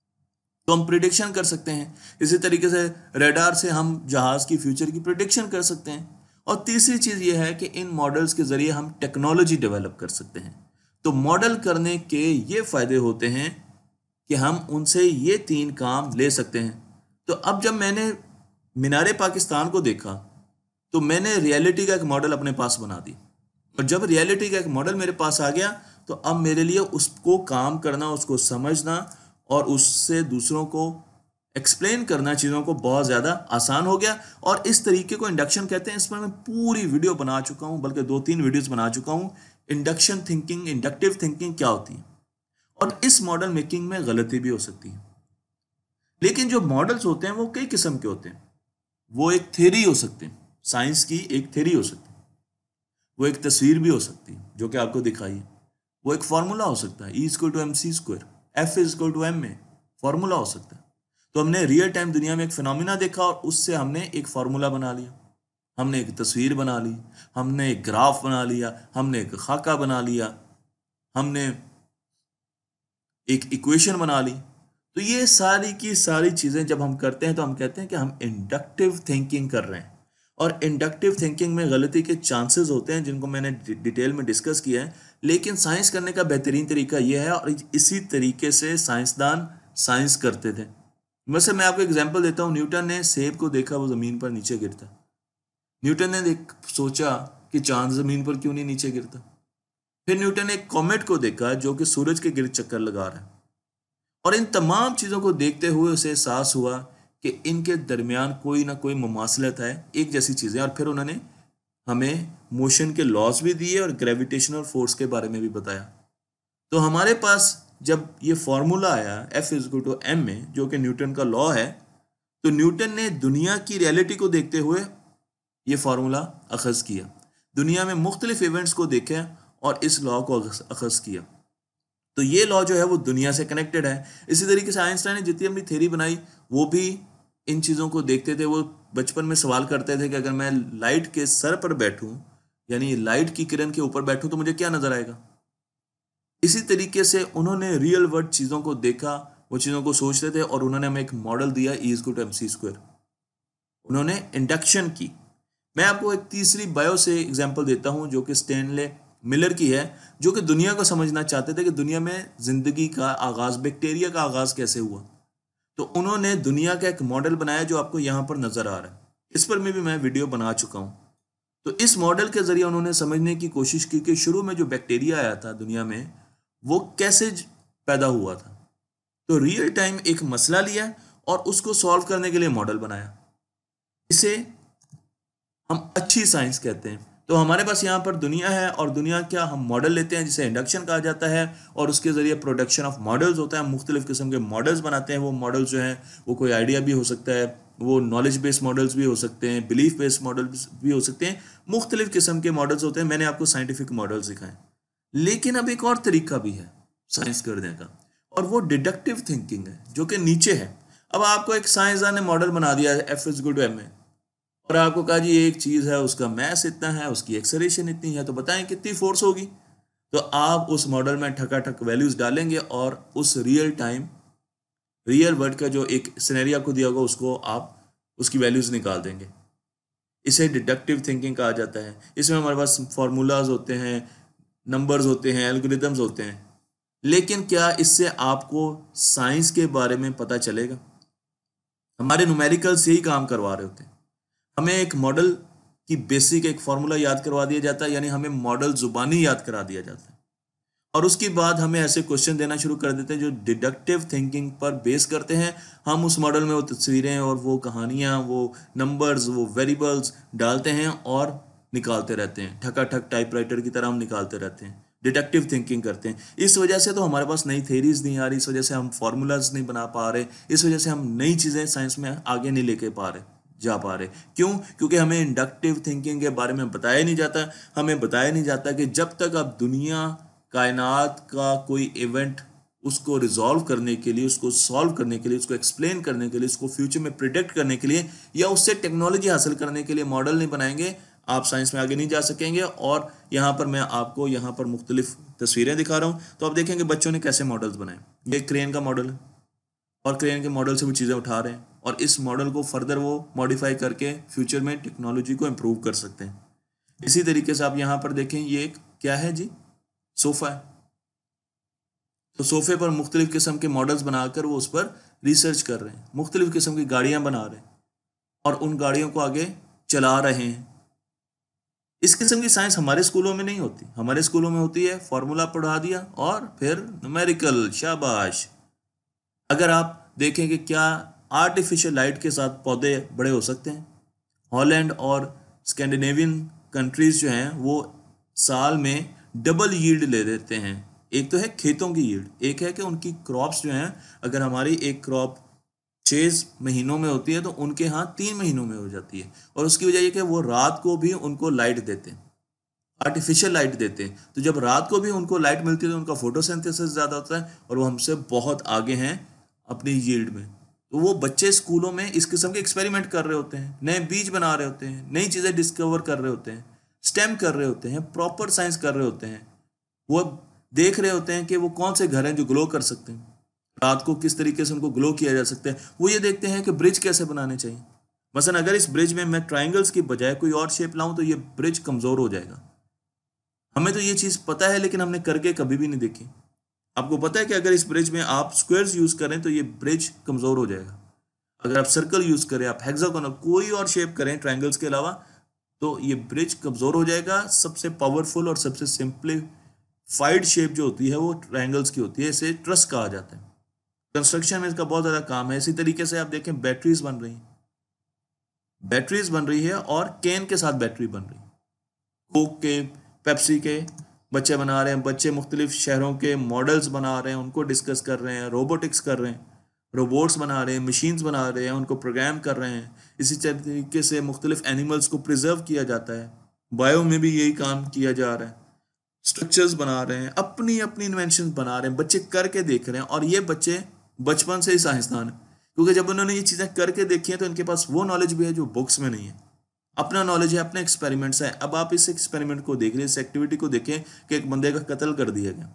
तो हम प्रिडिक्शन कर सकते हैं। इसी तरीके से रडार से हम जहाज़ की फ्यूचर की प्रिडिक्शन कर सकते हैं। और तीसरी चीज़ ये है कि इन मॉडल्स के ज़रिए हम टेक्नोलॉजी डेवलप कर सकते हैं। तो मॉडल करने के ये फ़ायदे होते हैं कि हम उनसे ये 3 काम ले सकते हैं। तो अब जब मैंने मीनारे पाकिस्तान को देखा तो मैंने रियलिटी का एक मॉडल अपने पास बना दी, और जब रियलिटी का एक मॉडल मेरे पास आ गया तो अब मेरे लिए उसको काम करना, उसको समझना और उससे दूसरों को एक्सप्लेन करना चीज़ों को बहुत ज़्यादा आसान हो गया। और इस तरीके को इंडक्शन कहते हैं। इस पर मैं पूरी वीडियो बना चुका हूँ, बल्कि 2-3 वीडियोस बना चुका हूँ। इंडक्शन थिंकिंग, इंडक्टिव थिंकिंग क्या होती है और इस मॉडल मेकिंग में गलती भी हो सकती है। लेकिन जो मॉडल्स होते हैं वो कई किस्म के होते हैं। वो एक थ्योरी हो सकते हैं, साइंस की एक थ्योरी हो सकती है। वो एक तस्वीर भी हो सकती है जो कि आपको दिखाई है। वो एक फार्मूला हो सकता है, E=mc², F=m में फार्मूला हो सकता है। तो हमने रियल टाइम दुनिया में एक फिनोमिना देखा और उससे हमने एक फार्मूला बना लिया, हमने एक तस्वीर बना ली, हमने एक ग्राफ बना लिया, हमने एक खाका बना लिया, हमने एक इक्वेशन बना ली। तो ये सारी की सारी चीज़ें जब हम करते हैं तो हम कहते हैं कि हम इंडक्टिव थिंकिंग कर रहे हैं। और इंडक्टिव थिंकिंग में गलती के चांसेस होते हैं जिनको मैंने डिटेल में डिस्कस किया है, लेकिन साइंस करने का बेहतरीन तरीका यह है और इसी तरीके से साइंसदान साइंस करते थे। वैसे मैं आपको एग्जांपल देता हूँ। न्यूटन ने सेब को देखा, वो ज़मीन पर नीचे गिरता, न्यूटन ने सोचा कि चांद जमीन पर क्यों नहीं नीचे गिरता। फिर न्यूटन ने एक कॉमेट को देखा जो कि सूरज के गिर्द चक्कर लगा रहा है, और इन तमाम चीज़ों को देखते हुए उसे एहसास हुआ कि इनके दरमियान कोई ना कोई मुमासलत है, एक जैसी चीज़ें। और फिर उन्होंने हमें मोशन के लॉज भी दिए और ग्रेविटेशनल फोर्स के बारे में भी बताया। तो हमारे पास जब ये फॉर्मूला आया F=m में, जो कि न्यूटन का लॉ है, तो न्यूटन ने दुनिया की रियलिटी को देखते हुए ये फार्मूला अखज़ किया, दुनिया में मुख्तलिफ इवेंट्स को देखा और इस लॉ को अखज़ किया। तो ये लॉ जो है वो दुनिया से कनेक्टेड है। इसी तरीके से आइंस्टाइन ने जितनी अपनी थ्योरी बनाई वो भी इन चीज़ों को देखते थे। वो बचपन में सवाल करते थे कि अगर मैं लाइट के सर पर बैठूं, यानी लाइट की किरण के ऊपर बैठूं, तो मुझे क्या नज़र आएगा। इसी तरीके से उन्होंने रियल वर्ल्ड चीज़ों को देखा, वो चीज़ों को सोचते थे, और उन्होंने हमें एक मॉडल दिया E=mc²। उन्होंने इंडक्शन की। मैं आपको एक तीसरी बायो से एग्जांपल देता हूं जो कि स्टैनले मिलर की है, जो कि दुनिया को समझना चाहते थे कि दुनिया में जिंदगी का आगाज, बैक्टीरिया का आगाज कैसे हुआ। तो उन्होंने दुनिया का एक मॉडल बनाया जो आपको यहाँ पर नजर आ रहा है। इस पर भी मैं वीडियो बना चुका हूँ। तो इस मॉडल के जरिए उन्होंने समझने की कोशिश की कि शुरू में जो बैक्टीरिया आया था दुनिया में वो कैसे पैदा हुआ था। तो रियल टाइम एक मसला लिया और उसको सॉल्व करने के लिए मॉडल बनाया। इसे हम अच्छी साइंस कहते हैं। तो हमारे पास यहाँ पर दुनिया है, और दुनिया क्या हम मॉडल लेते हैं जिसे इंडक्शन कहा जाता है, और उसके ज़रिए प्रोडक्शन ऑफ मॉडल्स होता है। हम मुख्तलिफ किस्म के मॉडल्स बनाते हैं। वो मॉडल्स जो हैं वो कोई आइडिया भी हो सकता है, वो नॉलेज बेस्ड मॉडल्स भी हो सकते हैं, बिलीफ बेस्ड मॉडल्स भी हो सकते हैं, मुख्तलिफ किस्म के मॉडल्स होते हैं। मैंने आपको साइंटिफिक मॉडल्स दिखाए, लेकिन अब एक और तरीका भी है साइंस करने का, और वो डिडक्टिव थिंकिंग है जो कि नीचे है। अब आपको एक साइंसदान ने मॉडल बना दिया है F=m में, और आपको कहा जी एक चीज़ है, उसका मैस इतना है, उसकी एक्सेलरेशन इतनी है, तो बताएं कितनी फोर्स होगी। तो आप उस मॉडल में ठकाठक वैल्यूज डालेंगे और उस रियल वर्ल्ड का जो एक सिनेरियो आपको दिया होगा उसको आप उसकी वैल्यूज निकाल देंगे। इसे डिडक्टिव थिंकिंग कहा जाता है। इसमें हमारे पास फार्मूलाज होते हैं, नंबर्स होते हैं, एल्गोरिदम्स होते हैं, लेकिन क्या इससे आपको साइंस के बारे में पता चलेगा? हमारे न्यूमेरिकल्स यही काम करवा रहे होते हैं। हमें एक मॉडल की बेसिक एक फार्मूला याद करवा दिया जाता है, यानी हमें मॉडल जुबानी याद करा दिया जाता है, और उसके बाद हमें ऐसे क्वेश्चन देना शुरू कर देते हैं जो डिडक्टिव थिंकिंग पर बेस करते हैं। हम उस मॉडल में वो तस्वीरें और वो कहानियाँ, वो नंबर्स, वो वेरिएबल्स डालते हैं और निकालते रहते हैं। ठकाठक टाइपराइटर की तरह हम निकालते रहते हैं, डिडक्टिव थिंकिंग करते हैं। इस वजह से तो हमारे पास नई थेरीज नहीं आ रही, इस वजह से हम फार्मूलाज नहीं बना पा रहे, इस वजह से हम नई चीज़ें साइंस में आगे नहीं लेके जा पा रहे। क्यों? क्योंकि हमें इंडक्टिव थिंकिंग के बारे में बताया नहीं जाता। हमें बताया नहीं जाता कि जब तक आप दुनिया, कायनात का कोई इवेंट, उसको रिजॉल्व करने के लिए, उसको सॉल्व करने के लिए, उसको एक्सप्लेन करने के लिए, उसको फ्यूचर में प्रिडिक्ट करने के लिए, या उससे टेक्नोलॉजी हासिल करने के लिए मॉडल नहीं बनाएंगे, आप साइंस में आगे नहीं जा सकेंगे। और यहाँ पर मैं आपको यहाँ पर मुख्तलिफ तस्वीरें दिखा रहा हूँ, तो आप देखेंगे बच्चों ने कैसे मॉडल्स बनाए। ये क्रेन का मॉडल है, और क्रेन के मॉडल से वो चीज़ें उठा रहे हैं, और इस मॉडल को फर्दर वो मॉडिफाई करके फ्यूचर में टेक्नोलॉजी को इम्प्रूव कर सकते हैं। इसी तरीके से आप यहाँ पर देखें, ये एक क्या है जी, सोफ़ा है। तो सोफ़े पर मुख्तलिफ किस्म के मॉडल्स बनाकर वो उस पर रिसर्च कर रहे हैं, मुख्तलिफ किस्म की गाड़ियाँ बना रहे हैं, और उन गाड़ियों को आगे चला रहे हैं। इस किस्म की साइंस हमारे स्कूलों में नहीं होती। हमारे स्कूलों में होती है फार्मूला पढ़ा दिया और फिर न्यूमेरिकल, शाबाश। अगर आप देखें कि क्या आर्टिफिशियल लाइट के साथ पौधे बड़े हो सकते हैं। हॉलैंड और स्कैंडिनेवियन कंट्रीज जो हैं वो साल में डबल यील्ड ले देते हैं। एक तो है खेतों की यील्ड, एक है कि उनकी क्रॉप्स जो हैं, अगर हमारी एक क्रॉप 6 महीनों में होती है तो उनके यहाँ 3 महीनों में हो जाती है। और उसकी वजह यह कि वो रात को भी उनको लाइट देते हैं, आर्टिफिशियल लाइट देते हैं। तो जब रात को भी उनको लाइट मिलती है तो उनका फोटोसिंथेसिस ज़्यादा होता है, और वो हमसे बहुत आगे हैं अपनी यील्ड में। तो वो बच्चे स्कूलों में इस किस्म के एक्सपेरिमेंट कर रहे होते हैं, नए बीज बना रहे होते हैं, नई चीज़ें डिस्कवर कर रहे होते हैं, स्टेम कर रहे होते हैं, प्रॉपर साइंस कर रहे होते हैं। वो देख रहे होते हैं कि वो कौन से घर हैं जो ग्लो कर सकते हैं, रात को किस तरीके से उनको ग्लो किया जा सकता है। वो ये देखते हैं कि ब्रिज कैसे बनाने चाहिए। मसलन अगर इस ब्रिज में मैं ट्राइंगल्स की बजाय कोई और शेप लाऊं तो ये ब्रिज कमज़ोर हो जाएगा। हमें तो ये चीज़ पता है, लेकिन हमने करके कभी भी नहीं देखी। आपको पता है कि अगर इस ब्रिज में आप स्क्वायर्स यूज़ करें तो ये ब्रिज कमज़ोर हो जाएगा। अगर आप सर्कल यूज़ करें, आप हेक्सागोनल, कोई और शेप करें ट्रायंगल्स के अलावा, तो ये ब्रिज कमज़ोर हो जाएगा। सबसे पावरफुल और सबसे सिंप्लीफाइड शेप जो होती है वो ट्रायंगल्स की होती है, इसे ट्रस कहा जाता है। कंस्ट्रक्शन में इसका बहुत ज़्यादा काम है। इसी तरीके से आप देखें बैटरीज बन रही हैं, बैटरीज बन रही है और कैन के साथ बैटरी बन रही है। कोक के, पेप्सी के बच्चे बना रहे हैं, बच्चे मुख्तलिफ शहरों के मॉडल्स बना रहे हैं, उनको डिस्कस कर रहे हैं, रोबोटिक्स कर रहे हैं, रोबोट्स बना रहे हैं, मशीन्स बना रहे हैं, उनको प्रोग्राम कर रहे हैं। इसी तरीके से मुख्तलिफ एनिमल्स को प्रिजर्व किया जाता है, बायो में भी यही काम किया जा रहा है। स्ट्रक्चर्स बना रहे हैं, अपनी अपनी इन्वेंशन बना रहे हैं, बच्चे करके देख रहे हैं। और ये बच्चे बचपन से ही साइंसदान है, क्योंकि जब उन्होंने ये चीज़ें करके देखी हैं तो इनके पास वो नॉलेज भी है जो बुक्स में नहीं है, अपना नॉलेज है, अपने एक्सपेरिमेंट्स है। अब आप इस एक्सपेरिमेंट को देख रहे हैं, इस एक्टिविटी को देखें कि एक बंदे का कत्ल कर दिया गया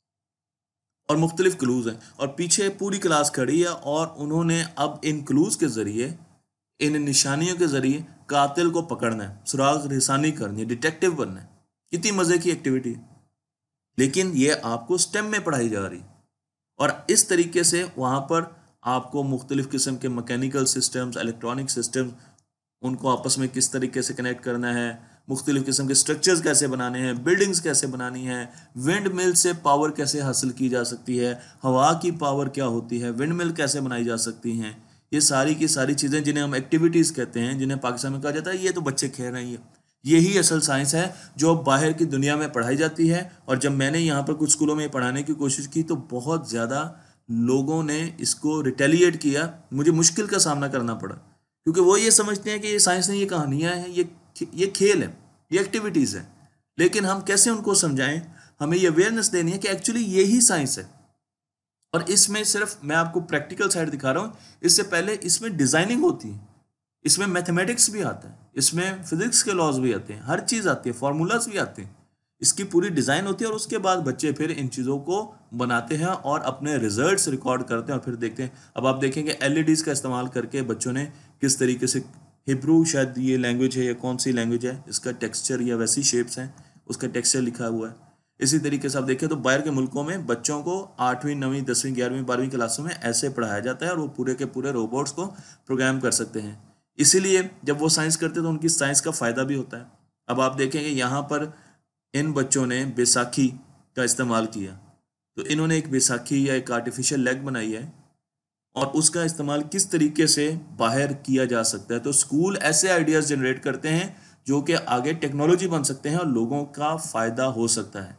और मुख्तलिफ क्लूज हैं और पीछे पूरी क्लास खड़ी है और उन्होंने अब इन क्लूज के जरिए, इन निशानियों के जरिए कातिल को पकड़ना है, सुराग रिसानी करनी है, डिटेक्टिव बनना है। कितनी मजे की एक्टिविटी है, लेकिन ये आपको स्टेम में पढ़ाई जा रही है। और इस तरीके से वहाँ पर आपको मुख्तलिफ किस्म के मैकेनिकल सिस्टम्स, इलेक्ट्रॉनिक सिस्टम्स, उनको आपस में किस तरीके से कनेक्ट करना है, मुख्तलिफ किस्म के स्ट्रक्चर्स कैसे बनाने हैं, बिल्डिंग्स कैसे बनानी है, विंड मिल से पावर कैसे हासिल की जा सकती है, हवा की पावर क्या होती है, विंड मिल कैसे बनाई जा सकती हैं। ये सारी की सारी चीज़ें जिन्हें हम एक्टिविटीज़ कहते हैं, जिन्हें पाकिस्तान में कहा जाता है ये तो बच्चे खेल रहे हैं, यही असल साइंस है जो बाहर की दुनिया में पढ़ाई जाती है। और जब मैंने यहाँ पर कुछ स्कूलों में पढ़ाने की कोशिश की तो बहुत ज़्यादा लोगों ने इसको रिटेलिएट किया, मुझे मुश्किल का सामना करना पड़ा, क्योंकि वो ये समझते हैं कि ये साइंस नहीं, ये कहानियाँ हैं, ये खेल है, ये एक्टिविटीज़ है। लेकिन हम कैसे उनको समझाएं, हमें ये अवेयरनेस देनी है कि एक्चुअली यही साइंस है। और इसमें सिर्फ मैं आपको प्रैक्टिकल साइड दिखा रहा हूँ, इससे पहले इसमें डिज़ाइनिंग होती है, इसमें मैथमेटिक्स भी आता है, इसमें फिजिक्स के लॉज भी आते हैं, हर चीज़ आती है, फार्मूलाज भी आते हैं, इसकी पूरी डिज़ाइन होती है। और उसके बाद बच्चे फिर इन चीज़ों को बनाते हैं और अपने रिजल्ट्स रिकॉर्ड करते हैं और फिर देखते हैं। अब आप देखेंगे एलईडीज़ का इस्तेमाल करके बच्चों ने किस तरीके से, हिब्रू शायद ये लैंग्वेज है या कौन सी लैंग्वेज है, इसका टेक्सचर या वैसी शेप्स हैं, उसका टेक्सचर लिखा हुआ है। इसी तरीके से आप देखें तो बाहर के मुल्कों में बच्चों को 8वीं 9वीं 10वीं 11वीं 12वीं क्लासों में ऐसे पढ़ाया जाता है और वो पूरे के पूरे रोबोट्स को प्रोग्राम कर सकते हैं। इसीलिए जब वो साइंस करते हैं तो उनकी साइंस का फ़ायदा भी होता है। अब आप देखेंगे यहाँ पर इन बच्चों ने बैसाखी का इस्तेमाल किया, तो इन्होंने एक बैसाखी या एक आर्टिफिशियल लेग बनाई है और उसका इस्तेमाल किस तरीके से बाहर किया जा सकता है। तो स्कूल ऐसे आइडियाज़ जनरेट करते हैं जो कि आगे टेक्नोलॉजी बन सकते हैं और लोगों का फ़ायदा हो सकता है।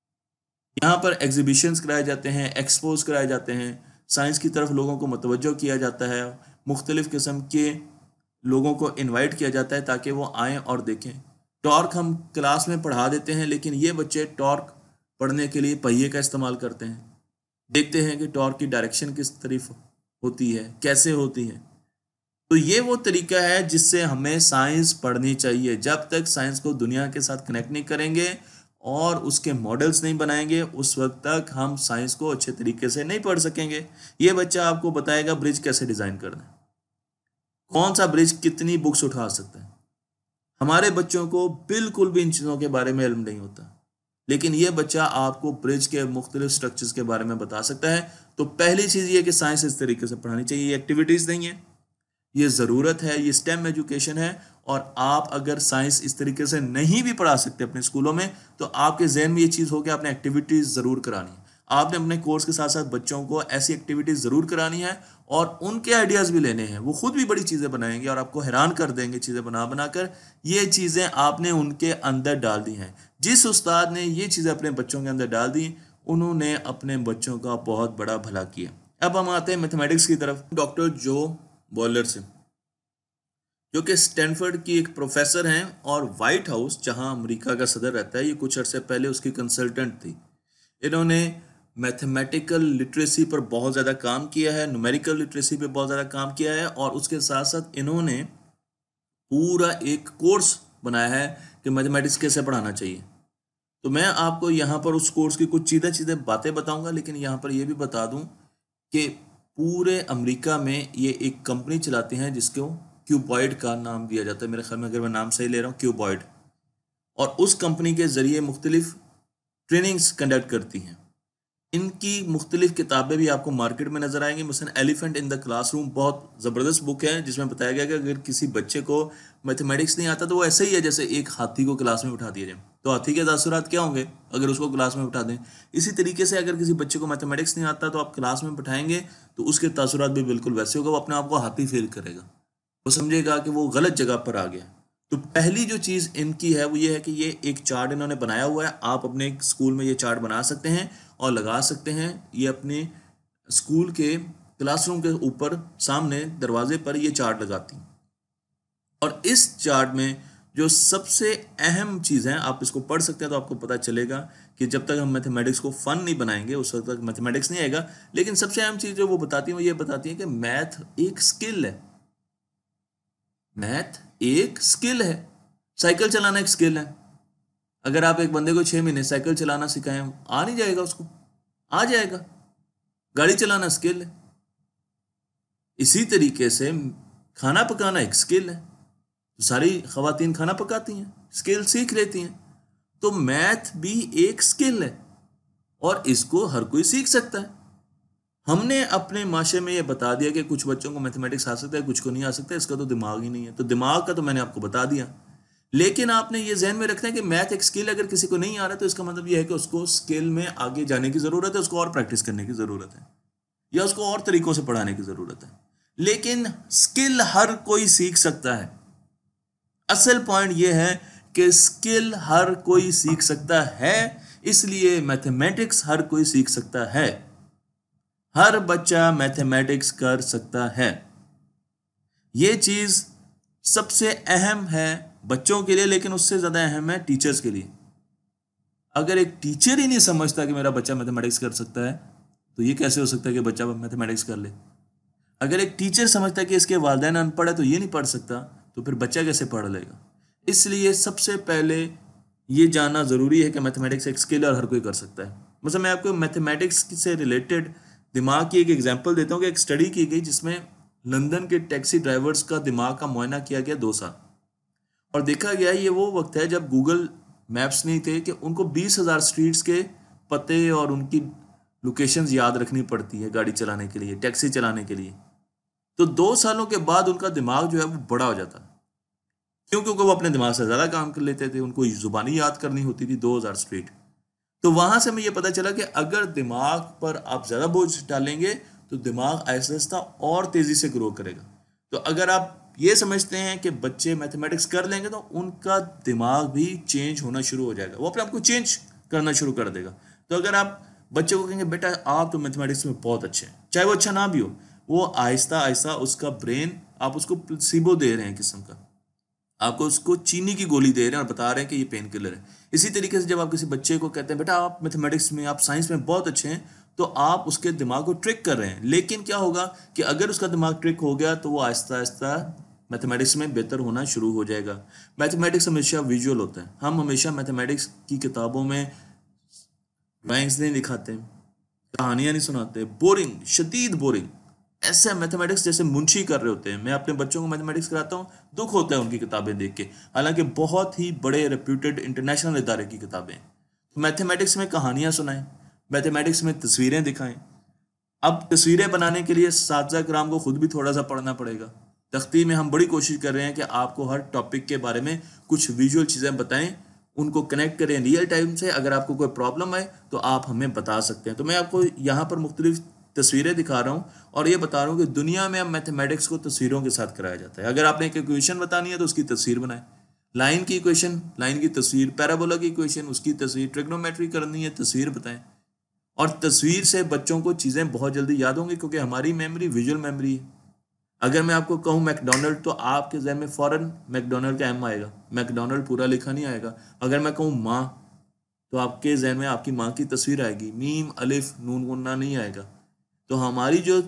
यहाँ पर एग्जीबिशंस कराए जाते हैं, एक्सपोज कराए जाते हैं, साइंस की तरफ लोगों को मतवज्जो किया जाता है, मुख्तलिफ़ किस्म के लोगों को इनवाइट किया जाता है ताकि वो आएँ और देखें। टॉर्क हम क्लास में पढ़ा देते हैं, लेकिन ये बच्चे टॉर्क पढ़ने के लिए पहिए का इस्तेमाल करते हैं, देखते हैं कि टॉर्क की डायरेक्शन किस तरफ होती है, कैसे होती है। तो ये वो तरीका है जिससे हमें साइंस पढ़नी चाहिए। जब तक साइंस को दुनिया के साथ कनेक्ट नहीं करेंगे और उसके मॉडल्स नहीं बनाएंगे, उस वक्त तक हम साइंस को अच्छे तरीके से नहीं पढ़ सकेंगे। ये बच्चा आपको बताएगा ब्रिज कैसे डिज़ाइन करना है, कौन सा ब्रिज कितनी बुक्स उठा सकता है। हमारे बच्चों को बिल्कुल भी इन चीज़ों के बारे में इल्म नहीं होता, लेकिन ये बच्चा आपको ब्रिज के मुख्तलिफ स्ट्रक्चर्स के बारे में बता सकता है। तो पहली चीज़ ये कि साइंस इस तरीके से पढ़ानी चाहिए। ये एक्टिविटीज़ नहीं है, ये ज़रूरत है, ये स्टेम एजुकेशन है। और आप अगर साइंस इस तरीके से नहीं भी पढ़ा सकते अपने स्कूलों में, तो आपके जहन में ये चीज़ हो कि आपने एक्टिविटीज़ ज़रूर करानी है। आपने अपने कोर्स के साथ साथ बच्चों को ऐसी एक्टिविटीज़ ज़रूर करानी है और उनके आइडियाज़ भी लेने हैं। वो खुद भी बड़ी चीज़ें बनाएंगे और आपको हैरान कर देंगे चीज़ें बना बना कर। ये चीज़ें आपने उनके अंदर डाल दी हैं। जिस उस्ताद ने ये चीज़ें अपने बच्चों के अंदर डाल दी, उन्होंने अपने बच्चों का बहुत बड़ा भला किया। अब हम आते हैं मैथमेटिक्स की तरफ। डॉक्टर जो बॉलर से, जो कि स्टैनफोर्ड की एक प्रोफेसर हैं और वाइट हाउस जहां अमेरिका का सदर रहता है, ये कुछ अर्से पहले उसकी कंसल्टेंट थी। इन्होंने मैथमेटिकल लिटरेसी पर बहुत ज़्यादा काम किया है, न्यूमेरिकल लिटरेसी पे बहुत ज़्यादा काम किया है और उसके साथ साथ इन्होंने पूरा एक कोर्स बनाया है कि मैथमेटिक्स कैसे पढ़ाना चाहिए। तो मैं आपको यहाँ पर उस कोर्स की कुछ सीधे बातें बताऊँगा, लेकिन यहाँ पर यह भी बता दूँ कि पूरे अमेरिका में ये एक कंपनी चलाते हैं जिसको क्यूबॉइड का नाम दिया जाता है, मेरे ख्याल में अगर मैं नाम सही ले रहा हूँ, क्यूबॉइड। और उस कंपनी के ज़रिए मुख्तलिफ ट्रेनिंग्स कंडक्ट करती हैं। इनकी मुख्तलिफ किताबें भी आपको मार्केट में नज़र आएंगी। मसलन एलिफेंट इन द क्लासरूम बहुत ज़बरदस्त बुक है, जिसमें बताया गया कि अगर किसी बच्चे को मैथमेटिक्स नहीं आता तो वो ऐसे ही है जैसे एक हाथी को क्लास में बिठा दिया जाए, तो हाथी के तासुरात क्या होंगे अगर उसको क्लास में बिठा दें। इसी तरीके से अगर किसी बच्चे को मैथमेटिक्स नहीं आता तो आप क्लास में बिठाएंगे तो उसके तासुरात भी बिल्कुल वैसे होगा, वो अपने आप को हाथी फील करेगा, वो समझेगा कि वो गलत जगह पर आ गया। तो पहली जो चीज़ इनकी है वो ये है कि ये एक चार्ट इन्होंने बनाया हुआ है। आप अपने स्कूल में ये चार्ट बना सकते हैं और लगा सकते हैं। ये अपने स्कूल के क्लासरूम के ऊपर सामने दरवाजे पर ये चार्ट लगाती हैं। और इस चार्ट में जो सबसे अहम चीज़ है, आप इसको पढ़ सकते हैं तो आपको पता चलेगा कि जब तक हम मैथमेटिक्स को फन नहीं बनाएंगे उस वक्त तक मैथमेटिक्स नहीं आएगा। लेकिन सबसे अहम चीज़ जो वो बताती है वो ये बताती है कि मैथ एक स्किल है। मैथ एक स्किल है। साइकिल चलाना एक स्किल है। अगर आप एक बंदे को 6 महीने साइकिल चलाना सिखाएं, आ नहीं जाएगा उसको? आ जाएगा। गाड़ी चलाना स्किल है। इसी तरीके से खाना पकाना एक स्किल है। तो सारी खवातीन खाना पकाती हैं, स्किल सीख लेती हैं। तो मैथ भी एक स्किल है और इसको हर कोई सीख सकता है। हमने अपने माशरे में ये बता दिया कि कुछ बच्चों को मैथमेटिक्स आ सकता है, कुछ को नहीं आ सकता, इसका तो दिमाग ही नहीं है। तो दिमाग का तो मैंने आपको बता दिया, लेकिन आपने ये जहन में रखना है कि मैथ एक स्किल, अगर किसी को नहीं आ रहा तो इसका मतलब ये है कि उसको स्किल में आगे जाने की ज़रूरत है, उसको और प्रैक्टिस करने की ज़रूरत है, या उसको और तरीकों से पढ़ाने की ज़रूरत है। लेकिन स्किल हर कोई सीख सकता है। असल पॉइंट ये है कि स्किल हर कोई सीख सकता है, इसलिए मैथमेटिक्स हर कोई सीख सकता है। हर बच्चा मैथमेटिक्स कर सकता है। ये चीज़ सबसे अहम है बच्चों के लिए, लेकिन उससे ज़्यादा अहम है टीचर्स के लिए। अगर एक टीचर ही नहीं समझता कि मेरा बच्चा मैथमेटिक्स कर सकता है, तो ये कैसे हो सकता है कि बच्चा मैथमेटिक्स कर ले? अगर एक टीचर समझता है कि इसके वालिदैन अनपढ़ है तो ये नहीं पढ़ सकता, तो फिर बच्चा कैसे पढ़ लेगा? इसलिए सबसे पहले ये जानना ज़रूरी है कि मैथमेटिक्स एक स्किल और हर कोई कर सकता है। मतलब मैं आपको मैथमेटिक्स से रिलेटेड दिमाग की एक एग्जांपल देता हूँ कि एक स्टडी की गई जिसमें लंदन के टैक्सी ड्राइवर्स का दिमाग का मुआयना किया गया 2 साल, और देखा गया ये वो वक्त है जब गूगल मैप्स नहीं थे कि उनको 20,000 स्ट्रीट्स के पते और उनकी लोकेशंस याद रखनी पड़ती है गाड़ी चलाने के लिए, टैक्सी चलाने के लिए। तो 2 सालों के बाद उनका दिमाग जो है वो बड़ा हो जाता, क्यों? क्योंकि वो अपने दिमाग से ज़्यादा काम कर लेते थे, उनको जुबानी याद करनी होती थी 2,000 स्ट्रीट। तो वहाँ से हमें ये पता चला कि अगर दिमाग पर आप ज़्यादा बोझ डालेंगे तो दिमाग आहिस्ता आहिस्ता और तेज़ी से ग्रो करेगा। तो अगर आप ये समझते हैं कि बच्चे मैथमेटिक्स कर लेंगे तो उनका दिमाग भी चेंज होना शुरू हो जाएगा, वो अपने आप को चेंज करना शुरू कर देगा। तो अगर आप बच्चे को कहेंगे बेटा आप तो मैथमेटिक्स में बहुत अच्छे हैं, चाहे वो अच्छा ना भी हो, वो आहिस्ता आहिस्ता उसका ब्रेन, आप उसको प्लेसिबो दे रहे हैं किस्म का, आपको उसको चीनी की गोली दे रहे हैं और बता रहे हैं कि ये पेन किलर है। इसी तरीके से जब आप किसी बच्चे को कहते हैं बेटा आप मैथमेटिक्स में, आप साइंस में बहुत अच्छे हैं, तो आप उसके दिमाग को ट्रिक कर रहे हैं। लेकिन क्या होगा कि अगर उसका दिमाग ट्रिक हो गया तो वो आहिस्ता आहिस्ता मैथमेटिक्स में बेहतर होना शुरू हो जाएगा। मैथमेटिक्स हमेशा विजुअल होता है। हम हमेशा मैथमेटिक्स की किताबों में ड्राइंग्स नहीं दिखाते, कहानियाँ नहीं सुनाते, बोरिंग, शदीद बोरिंग, ऐसे मैथमेटिक्स जैसे मुंशी कर रहे होते हैं। मैं अपने बच्चों को मैथमेटिक्स कराता हूँ, दुख होता है उनकी किताबें देख के, हालांकि बहुत ही बड़े रेप्यूटेड इंटरनेशनल इदारे की किताबें हैं। मैथमेटिक्स में कहानियाँ सुनाएं, मैथमेटिक्स में तस्वीरें दिखाएं। अब तस्वीरें बनाने के लिए साथीज़ा कराम को खुद भी थोड़ा सा पढ़ना पड़ेगा। तख्ती में हम बड़ी कोशिश कर रहे हैं कि आपको हर टॉपिक के बारे में कुछ विजुअल चीज़ें बताएं, उनको कनेक्ट करें रियल टाइम से। अगर आपको कोई प्रॉब्लम है तो आप हमें बता सकते हैं। तो मैं आपको यहाँ पर मुख्तलिफ तस्वीरें दिखा रहा हूँ और ये बता रहा हूँ कि दुनिया में अब मैथमेटिक्स को तस्वीरों के साथ कराया जाता है। अगर आपने एक इक्वेशन बतानी है तो उसकी तस्वीर बनाएं, लाइन की इक्वेशन, लाइन की तस्वीर, पैराबोला की इक्वेशन, उसकी तस्वीर, ट्रिग्नोमेट्री करनी है, तस्वीर बताएं। और तस्वीर से बच्चों को चीज़ें बहुत जल्दी याद होंगी, क्योंकि हमारी मेमोरी विजुअल मेमोरी है। अगर मैं आपको कहूँ मैकडोनल्ड तो आपके जहन में फ़ौरन मैकडोनल्ड का एम आएगा, मैकडोनल्ड पूरा लिखा नहीं आएगा। अगर मैं कहूँ माँ तो आपके जहन में आपकी माँ की तस्वीर आएगी, मीम अलिफ नून गुन्ना नहीं आएगा। तो हमारी जो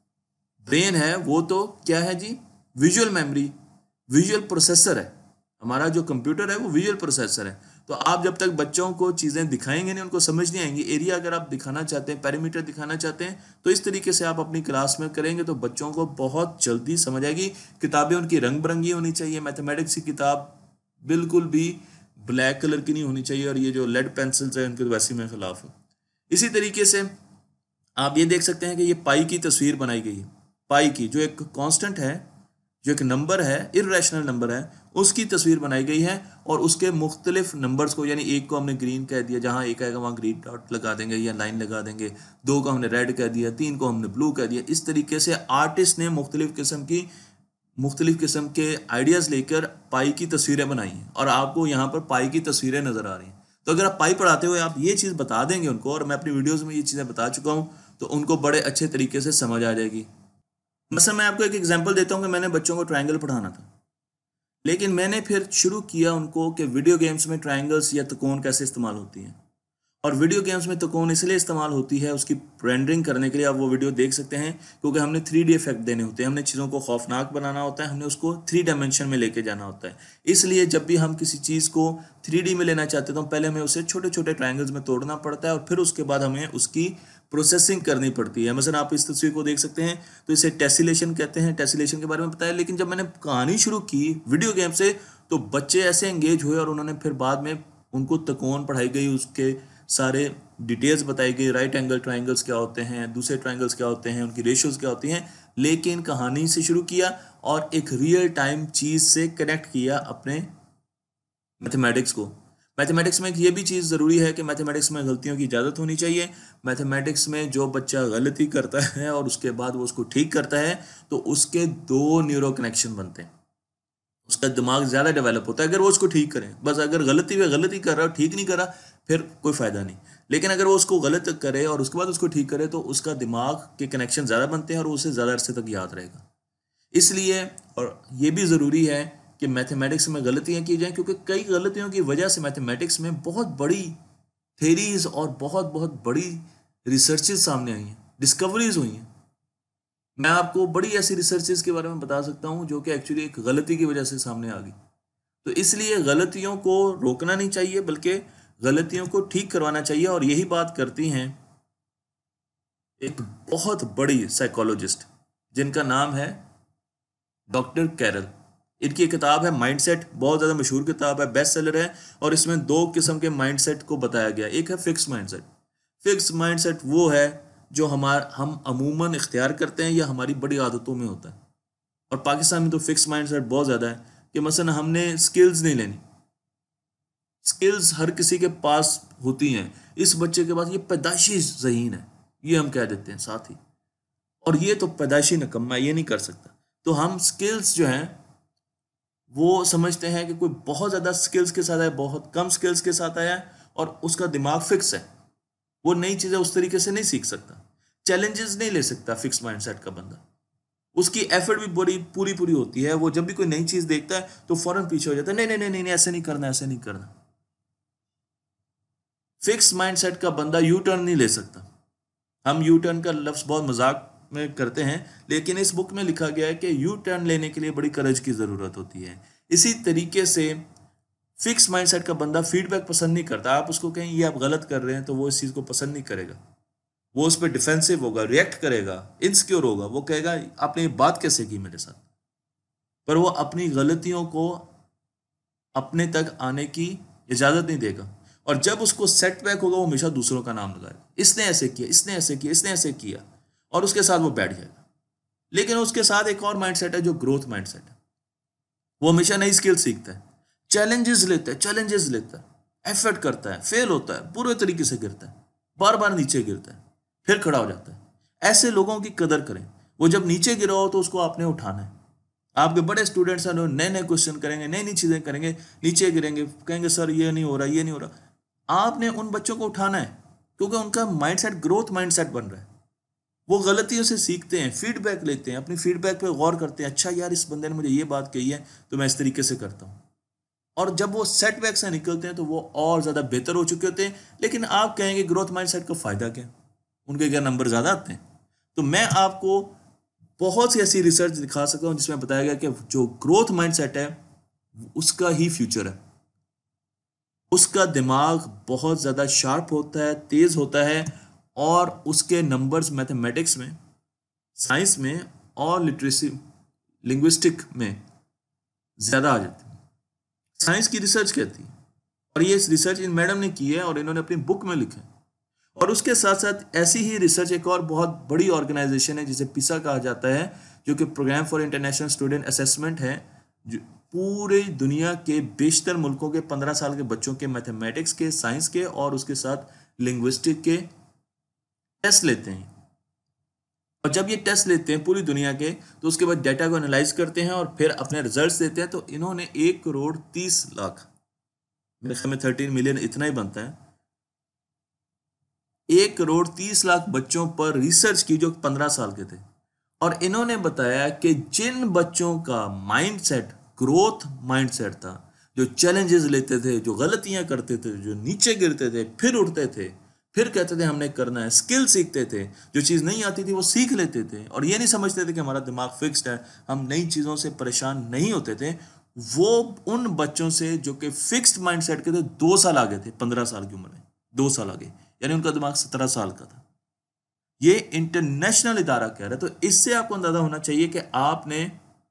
ब्रेन है वो तो क्या है जी, विजुअल मेमोरी, विजुअल प्रोसेसर है। हमारा जो कंप्यूटर है वो विजुअल प्रोसेसर है। तो आप जब तक बच्चों को चीज़ें दिखाएंगे नहीं, उनको समझ नहीं आएंगी। एरिया अगर आप दिखाना चाहते हैं, पैरामीटर दिखाना चाहते हैं, तो इस तरीके से आप अपनी क्लास में करेंगे तो बच्चों को बहुत जल्दी समझ आएगी। किताबें उनकी रंग बिरंगी होनी चाहिए। मैथमेटिक्स की किताब बिल्कुल भी ब्लैक कलर की नहीं होनी चाहिए, और ये जो लेड पेंसिल्स हैं उनके तो वैसे मैं खिलाफ हूँ। इसी तरीके से आप ये देख सकते हैं कि ये पाई की तस्वीर बनाई गई है। पाई की जो एक कांस्टेंट है, जो एक नंबर है, इर्रेशनल नंबर है, उसकी तस्वीर बनाई गई है और उसके मुख्तलिफ नंबर्स को, यानी एक को हमने ग्रीन कह दिया, जहाँ एक आएगा वहाँ ग्रीन डॉट लगा देंगे या लाइन लगा देंगे, दो को हमने रेड कह दिया, तीन को हमने ब्लू कह दिया। इस तरीके से आर्टिस्ट ने मुख्तलिफ किस्म के आइडियाज़ लेकर पाई की तस्वीरें बनाई हैं और आपको यहाँ पर पाई की तस्वीरें नज़र आ रही हैं। तो अगर आप पाई पढ़ाते हुए आप ये चीज़ बता देंगे उनको, और मैं अपनी वीडियोज़ में ये चीज़ें बता चुका हूँ, तो उनको बड़े अच्छे तरीके से समझ आ जाएगी। مثلا मैं आपको एक एग्जांपल देता हूँ कि मैंने बच्चों को ट्रायंगल पढ़ाना था, लेकिन मैंने फिर शुरू किया उनको कि वीडियो गेम्स में ट्रायंगल्स या त्रिकोण कैसे इस्तेमाल होती हैं। और वीडियो गेम्स में त्रिकोण इसलिए इस्तेमाल होती है उसकी रेंडरिंग करने के लिए, आप वो वीडियो देख सकते हैं, क्योंकि हमने 3D इफेक्ट देने होते हैं, हमने चीज़ों को खौफनाक बनाना होता है, हमने उसको 3 डायमेंशन में लेके जाना होता है। इसलिए जब भी हम किसी चीज़ को 3D में लेना चाहते हैं तो पहले हमें उसे छोटे छोटे ट्रायंगल्स में तोड़ना पड़ता है और फिर उसके बाद हमें उसकी प्रोसेसिंग करनी पड़ती है। मसलन आप इस तस्वीर को देख सकते हैं, तो इसे टेसिलेशन कहते हैं, टेसिलेशन के बारे में बताया। लेकिन जब मैंने कहानी शुरू की वीडियो गेम से, तो बच्चे ऐसे एंगेज हुए और उन्होंने फिर बाद में उनको त्रिकोण पढ़ाई गई, उसके सारे डिटेल्स बताई गई, राइट एंगल ट्रायंगल्स क्या होते हैं, दूसरे ट्रायंगल्स क्या होते हैं, उनकी रेशियोज क्या होती हैं। लेकिन कहानी से शुरू किया और एक रियल टाइम चीज़ से कनेक्ट किया अपने मैथमेटिक्स को। मैथमेटिक्स में ये भी चीज़ ज़रूरी है कि मैथमेटिक्स में गलतियों की इजाज़त होनी चाहिए। मैथमेटिक्स में जो बच्चा गलती करता है और उसके बाद वो उसको ठीक करता है, तो उसके दो न्यूरो कनेक्शन बनते हैं, उसका दिमाग ज़्यादा डेवलप होता है अगर वो उसको ठीक करें। बस अगर गलती वे गलती कर रहा है, ठीक नहीं कर रहा, फिर कोई फ़ायदा नहीं। लेकिन अगर वो उसको गलत करे और उसके बाद उसको ठीक करे, तो उसका दिमाग के कनेक्शन ज़्यादा बनते हैं और उसे ज़्यादा अरसे तक याद रहेगा। इसलिए और ये भी ज़रूरी है कि मैथमेटिक्स में गलतियाँ की जाएँ, क्योंकि कई गलतियों की वजह से मैथमेटिक्स में बहुत बड़ी थेरीज और बहुत बहुत बड़ी रिसर्चेज सामने आई हैं, डिस्कवरीज हुई हैं। मैं आपको बड़ी ऐसी रिसर्चेज के बारे में बता सकता हूँ जो कि एक्चुअली एक गलती की वजह से सामने आ गई। तो इसलिए गलतियों को रोकना नहीं चाहिए, बल्कि गलतियों को ठीक करवाना चाहिए। और यही बात करती हैं एक बहुत बड़ी साइकोलॉजिस्ट जिनका नाम है डॉक्टर कैरल। इनकी एक किताब है माइंडसेट, बहुत ज़्यादा मशहूर किताब है, बेस्ट सेलर है, और इसमें दो किस्म के माइंडसेट को बताया गया। एक है फिक्स माइंडसेट। फिक्स माइंडसेट वो है जो हम अमूमन इख्तियार करते हैं या हमारी बड़ी आदतों में होता है। और पाकिस्तान में तो फिक्स माइंडसेट बहुत ज़्यादा है कि मसलन हमने स्किल्स नहीं लेनी। स्किल्स हर किसी के पास होती हैं, इस बच्चे के पास ये पैदाइशी ज़हीन है, ये हम कह देते हैं साथ ही, और ये तो पैदाइशी निकम्मा है, ये नहीं कर सकता। तो हम स्किल्स जो हैं वो समझते हैं कि कोई बहुत ज़्यादा स्किल्स के साथ आया, बहुत कम स्किल्स के साथ आया और उसका दिमाग फिक्स है, वो नई चीज़ें उस तरीके से नहीं सीख सकता, चैलेंजेस नहीं ले सकता। फिक्स माइंडसेट का बंदा, उसकी एफर्ट भी बड़ी पूरी पूरी होती है, वो जब भी कोई नई चीज़ देखता है तो फौरन पीछे हो जाता है, नहीं नहीं नहीं नहीं, नहीं ऐसे नहीं करना, ऐसे नहीं करना। फिक्स माइंडसेट का बंदा यू टर्न नहीं ले सकता। हम यू टर्न का लफ्ज़ बहुत मजाक में करते हैं, लेकिन इस बुक में लिखा गया है कि यू टर्न लेने के लिए बड़ी करज की ज़रूरत होती है। इसी तरीके से फिक्स माइंडसेट का बंदा फीडबैक पसंद नहीं करता। आप उसको कहें ये आप गलत कर रहे हैं, तो वो इस चीज़ को पसंद नहीं करेगा, वो उस पर डिफेंसिव होगा, रिएक्ट करेगा, इनसिक्योर होगा, वो कहेगा आपने ये बात कैसे की मेरे साथ। पर वो अपनी गलतियों को अपने तक आने की इजाज़त नहीं देगा, और जब उसको सेटबैक होगा वो हमेशा दूसरों का नाम लगाएगा, इसने ऐसे किया, इसने ऐसे किया, इसने ऐसे किया, और उसके साथ वो बैठ जाएगा। लेकिन उसके साथ एक और माइंडसेट है जो ग्रोथ माइंडसेट है। वो हमेशा नई स्किल सीखता है, चैलेंजेस लेता है, एफर्ट करता है, फेल होता है, पूरे तरीके से गिरता है, बार बार नीचे गिरता है, फिर खड़ा हो जाता है। ऐसे लोगों की कदर करें। वो जब नीचे गिरा हो तो उसको आपने उठाना है। आपके बड़े स्टूडेंट्स हैं, नए नए क्वेश्चन करेंगे, नई नई चीज़ें करेंगे, नीचे गिरेंगे, कहेंगे सर ये नहीं हो रहा, ये नहीं हो रहा। आपने उन बच्चों को उठाना है, क्योंकि उनका माइंडसेट ग्रोथ माइंडसेट बन रहा है। वो गलतियों से सीखते हैं, फीडबैक लेते हैं, अपनी फीडबैक पे गौर करते हैं, अच्छा यार इस बंदे ने मुझे ये बात कही है तो मैं इस तरीके से करता हूँ। और जब वो सेटबैक से निकलते हैं तो वो और ज़्यादा बेहतर हो चुके होते हैं। लेकिन आप कहेंगे ग्रोथ माइंडसेट का फ़ायदा क्या, उनके क्या नंबर ज़्यादा आते हैं? तो मैं आपको बहुत सी ऐसी रिसर्च दिखा सकता हूँ जिसमें बताया गया कि जो ग्रोथ माइंडसेट है उसका ही फ्यूचर है। उसका दिमाग बहुत ज़्यादा शार्प होता है, तेज़ होता है, और उसके नंबर्स मैथमेटिक्स में, साइंस में और लिटरेसी लिंग्विस्टिक में ज़्यादा आ जाते हैं। साइंस की रिसर्च कहती है, और ये रिसर्च इन मैडम ने की है और इन्होंने अपनी बुक में लिखा है। और उसके साथ साथ ऐसी ही रिसर्च एक और बहुत बड़ी ऑर्गेनाइजेशन है जिसे पिसा कहा जाता है, जो कि Programme for International Student Assessment है, जो पूरे दुनिया के बेशतर मुल्कों के 15 साल के बच्चों के मैथमेटिक्स के, साइंस के और उसके साथ लिंग्विस्टिक के टेस्ट लेते हैं। और जब ये टेस्ट लेते हैं पूरी दुनिया के, तो उसके बाद डाटा को एनालाइज करते हैं और फिर अपने रिजल्ट्स देते हैं। तो इन्होंने 1 करोड़ 30 लाख, मेरे ख्याल में 13 मिलियन इतना ही बनता है, 1 करोड़ 30 लाख बच्चों पर रिसर्च की जो 15 साल के थे। और इन्होंने बताया कि जिन बच्चों का माइंडसेट ग्रोथ माइंडसेट था, जो चैलेंजेस लेते थे, जो गलतियां करते थे, जो नीचे गिरते थे फिर उठते थे, फिर कहते थे हमने करना है, स्किल सीखते थे, जो चीज़ नहीं आती थी वो सीख लेते थे और ये नहीं समझते थे कि हमारा दिमाग फिक्स्ड है, हम नई चीज़ों से परेशान नहीं होते थे, वो उन बच्चों से जो कि फिक्स्ड माइंडसेट के थे 2 साल आगे थे, 15 साल की उम्र में 2 साल आगे, यानी उनका दिमाग 17 साल का था। ये इंटरनेशनल इदारा कह रहा है। तो इससे आपको अंदाजा होना चाहिए कि आपने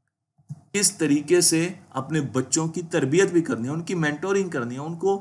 किस तरीके से अपने बच्चों की तरबियत भी करनी है, उनकी मेंटोरिंग करनी है, उनको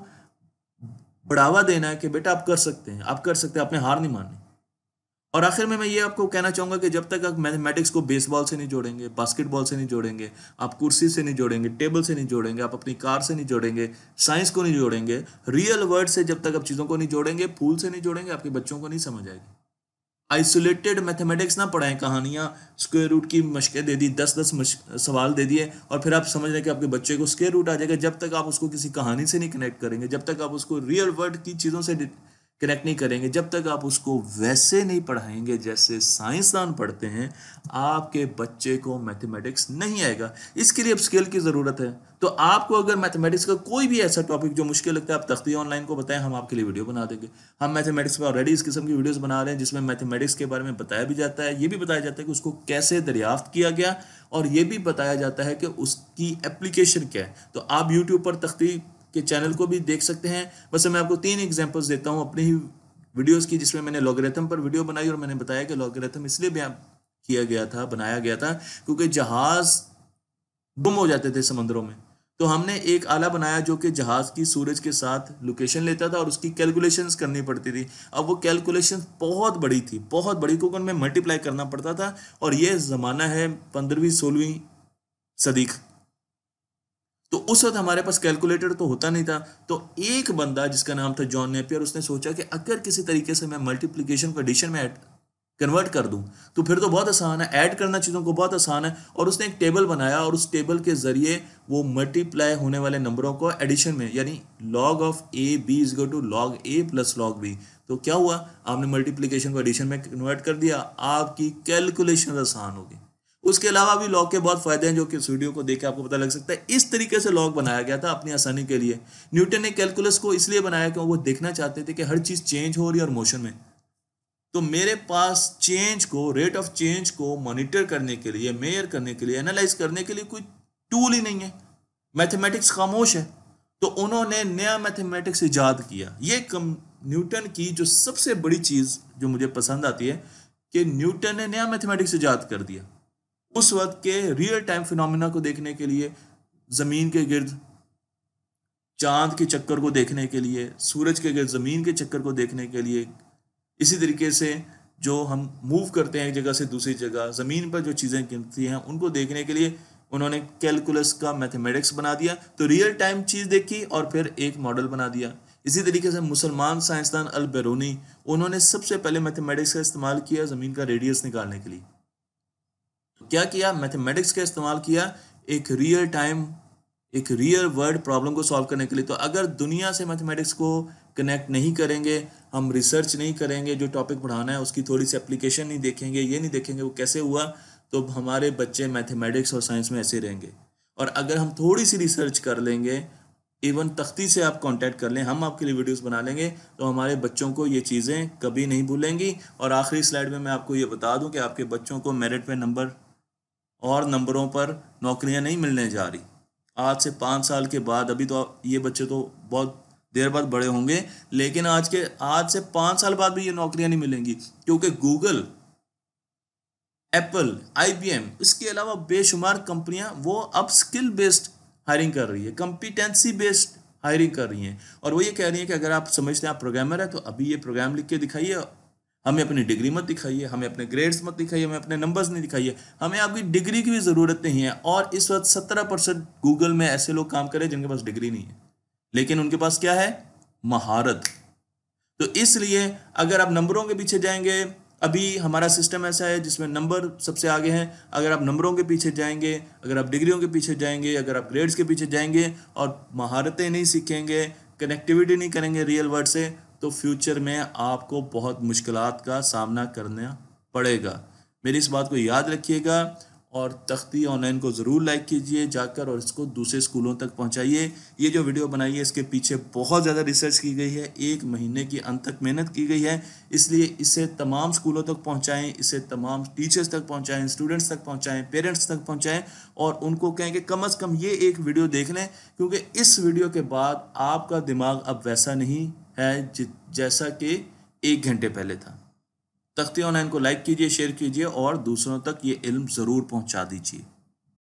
बढ़ावा देना है कि बेटा आप कर सकते हैं, आप कर सकते हैं, आपने हार नहीं माननी। और आखिर में मैं ये आपको कहना चाहूंगा कि जब तक आप मैथमेटिक्स को बेसबॉल से नहीं जोड़ेंगे, बास्केटबॉल से नहीं जोड़ेंगे, आप कुर्सी से नहीं जोड़ेंगे, टेबल से नहीं जोड़ेंगे, आप अपनी कार से नहीं जोड़ेंगे, साइंस को नहीं जोड़ेंगे, रियल वर्ल्ड से जब तक आप चीज़ों को नहीं जोड़ेंगे, फूल से नहीं जोड़ेंगे, आपके बच्चों को नहीं समझ आएगी। आइसोलेटेड मैथमेटिक्स ना पढ़ाएं, कहानियां, स्क्वायर रूट की मशकें दे दी, 10-10 सवाल दे दिए और फिर आप समझ रहे हैं कि आपके बच्चे को स्क्वायर रूट आ जाएगा। जब तक आप उसको किसी कहानी से नहीं कनेक्ट करेंगे, जब तक आप उसको रियल वर्ल्ड की चीज़ों से कनेक्ट नहीं करेंगे, जब तक आप उसको वैसे नहीं पढ़ाएंगे जैसे साइंसदान पढ़ते हैं, आपके बच्चे को मैथमेटिक्स नहीं आएगा। इसके लिए अब स्किल की ज़रूरत है। तो आपको अगर मैथमेटिक्स का कोई भी ऐसा टॉपिक जो मुश्किल लगता है, आप तख्ती ऑनलाइन को बताएं, हम आपके लिए वीडियो बना देंगे। हम मैथमेटिक्स पे ऑलरेडी इस किस्म की वीडियोस बना रहे हैं जिसमें मैथमेटिक्स के बारे में बताया भी जाता है, ये भी बताया जाता है कि उसको कैसे दरियाफ्त किया गया, और ये भी बताया जाता है कि उसकी एप्लीकेशन क्या है। तो आप यूट्यूब पर तख्ती के चैनल को भी देख सकते हैं। बस मैं आपको 3 एग्जांपल्स देता हूँ अपनी ही वीडियोस की, जिसमें मैंने लॉगरिथम पर वीडियो बनाई और मैंने बताया कि लॉगरिथम इसलिए बयान किया गया था, बनाया गया था, क्योंकि जहाज गुम हो जाते थे समंदरों में। तो हमने एक आला बनाया जो कि जहाज की सूरज के साथ लोकेशन लेता था और उसकी कैलकुलेशंस करनी पड़ती थी। अब वो कैलकुलेशंस बहुत बड़ी थी, बहुत बड़ी, क्योंकि उनमें मल्टीप्लाई करना पड़ता था। और ये ज़माना है 15वीं 16वीं सदी का। तो उस वक्त हमारे पास कैलकुलेटर तो होता नहीं था। तो एक बंदा जिसका नाम था जॉन नेपियर, उसने सोचा कि अगर किसी तरीके से मैं मल्टीप्लिकेशन को एडिशन में कन्वर्ट कर दूं तो फिर तो बहुत आसान है, ऐड करना चीज़ों को बहुत आसान है। और उसने एक टेबल बनाया और उस टेबल के ज़रिए वो मल्टीप्लाई होने वाले नंबरों को एडिशन में, यानी log of A B is equal to log A plus log B. तो क्या हुआ, आपने मल्टीप्लिकेशन को एडिशन में कन्वर्ट कर दिया, आपकी कैलकुलेशन आसान होगी। उसके अलावा भी लॉग के बहुत फायदे हैं जो कि इस वीडियो को देख के आपको पता लग सकता है। इस तरीके से लॉग बनाया गया था अपनी आसानी के लिए। न्यूटन ने कैलकुलस को इसलिए बनाया क्योंकि वो देखना चाहते थे कि हर चीज़ चेंज हो रही है और मोशन में। तो मेरे पास चेंज को, रेट ऑफ चेंज को मॉनिटर करने के लिए, मेयर करने के लिए, एनालाइज करने के लिए कोई टूल ही नहीं है। मैथमेटिक्स खामोश है। तो उन्होंने नया मैथमेटिक्स इजाद किया। ये न्यूटन की जो सबसे बड़ी चीज़ जो मुझे पसंद आती है कि न्यूटन ने नया मैथमेटिक्स इजाद कर दिया। उस वक्त के रियल टाइम फिनोमिना को देखने के लिए, ज़मीन के गिर्द चांद के चक्कर को देखने के लिए, सूरज के गिर्द ज़मीन के चक्कर को देखने के लिए, इसी तरीके से जो हम मूव करते हैं एक जगह से दूसरी जगह, ज़मीन पर जो चीज़ें गिरती हैं उनको देखने के लिए उन्होंने कैलकुलस का मैथमेटिक्स बना दिया। तो रियल टाइम चीज़ देखी और फिर एक मॉडल बना दिया। इसी तरीके से मुसलमान साइंसदान अल बेरूनी, उन्होंने सबसे पहले मैथमेटिक्स का इस्तेमाल किया ज़मीन का रेडियस निकालने के लिए। तो क्या किया, मैथमेटिक्स का इस्तेमाल किया एक रियल टाइम, एक रियल वर्ल्ड प्रॉब्लम को सॉल्व करने के लिए। तो अगर दुनिया से मैथमेटिक्स को कनेक्ट नहीं करेंगे, हम रिसर्च नहीं करेंगे, जो टॉपिक पढ़ाना है उसकी थोड़ी सी एप्लीकेशन नहीं देखेंगे, ये नहीं देखेंगे वो कैसे हुआ, तो हमारे बच्चे मैथमेटिक्स और साइंस में ऐसे रहेंगे। और अगर हम थोड़ी सी रिसर्च कर लेंगे, इवन तख्ती से आप कांटेक्ट कर लें, हम आपके लिए वीडियोस बना लेंगे, तो हमारे बच्चों को ये चीज़ें कभी नहीं भूलेंगी। और आखिरी स्लाइड में मैं आपको ये बता दूं कि आपके बच्चों को मेरिट पे नंबर और नंबरों पर नौकरियां नहीं मिलने जा रही। आज से 5 साल के बाद, अभी तो ये बच्चे तो बहुत देर बाद बड़े होंगे, लेकिन आज से 5 साल बाद भी ये नौकरियां नहीं मिलेंगी, क्योंकि गूगल, एप्पल, आईबीएम, इसके अलावा बेशुमार कंपनियां वो अब स्किल बेस्ड हायरिंग कर रही है, कंपिटेंसी बेस्ड हायरिंग कर रही हैं, और वो ये कह रही हैं कि अगर आप समझते हैं आप प्रोग्रामर है तो अभी ये प्रोग्राम लिख के दिखाइए, हमें अपनी डिग्री मत दिखाइए, हमें अपने ग्रेड्स मत दिखाइए, हमें अपने नंबर्स नहीं दिखाइए, हमें आपकी डिग्री की भी ज़रूरत नहीं है। और इस वक्त 17% गूगल में ऐसे लोग काम करें जिनके पास डिग्री नहीं है, लेकिन उनके पास क्या है, महारत। तो इसलिए अगर आप नंबरों के पीछे जाएंगे, अभी हमारा सिस्टम ऐसा है जिसमें नंबर सबसे आगे हैं, अगर आप नंबरों के पीछे जाएंगे, अगर आप डिग्रियों के पीछे जाएंगे, अगर आप ग्रेड्स के पीछे जाएंगे और महारतें नहीं सीखेंगे, कनेक्टिविटी नहीं करेंगे रियल वर्ल्ड से, तो फ्यूचर में आपको बहुत मुश्किलात का सामना करना पड़ेगा। मेरी इस बात को याद रखिएगा, और तख्ती ऑनलाइन को ज़रूर लाइक कीजिए जाकर, और इसको दूसरे स्कूलों तक पहुंचाइए। ये जो वीडियो बनाई है इसके पीछे बहुत ज़्यादा रिसर्च की गई है, 1 महीने की अंतक मेहनत की गई है, इसलिए इसे तमाम स्कूलों तक पहुंचाएं, इसे तमाम टीचर्स तक पहुंचाएं, स्टूडेंट्स तक पहुंचाएं, पेरेंट्स तक पहुंचाएं, और उनको कहें कि कम से कम ये एक वीडियो देख लें, क्योंकि इस वीडियो के बाद आपका दिमाग अब वैसा नहीं है जैसा कि 1 घंटे पहले था। तख्ती ऑनलाइन को लाइक कीजिए, शेयर कीजिए और दूसरों तक ये इल्म ज़रूर पहुंचा दीजिए।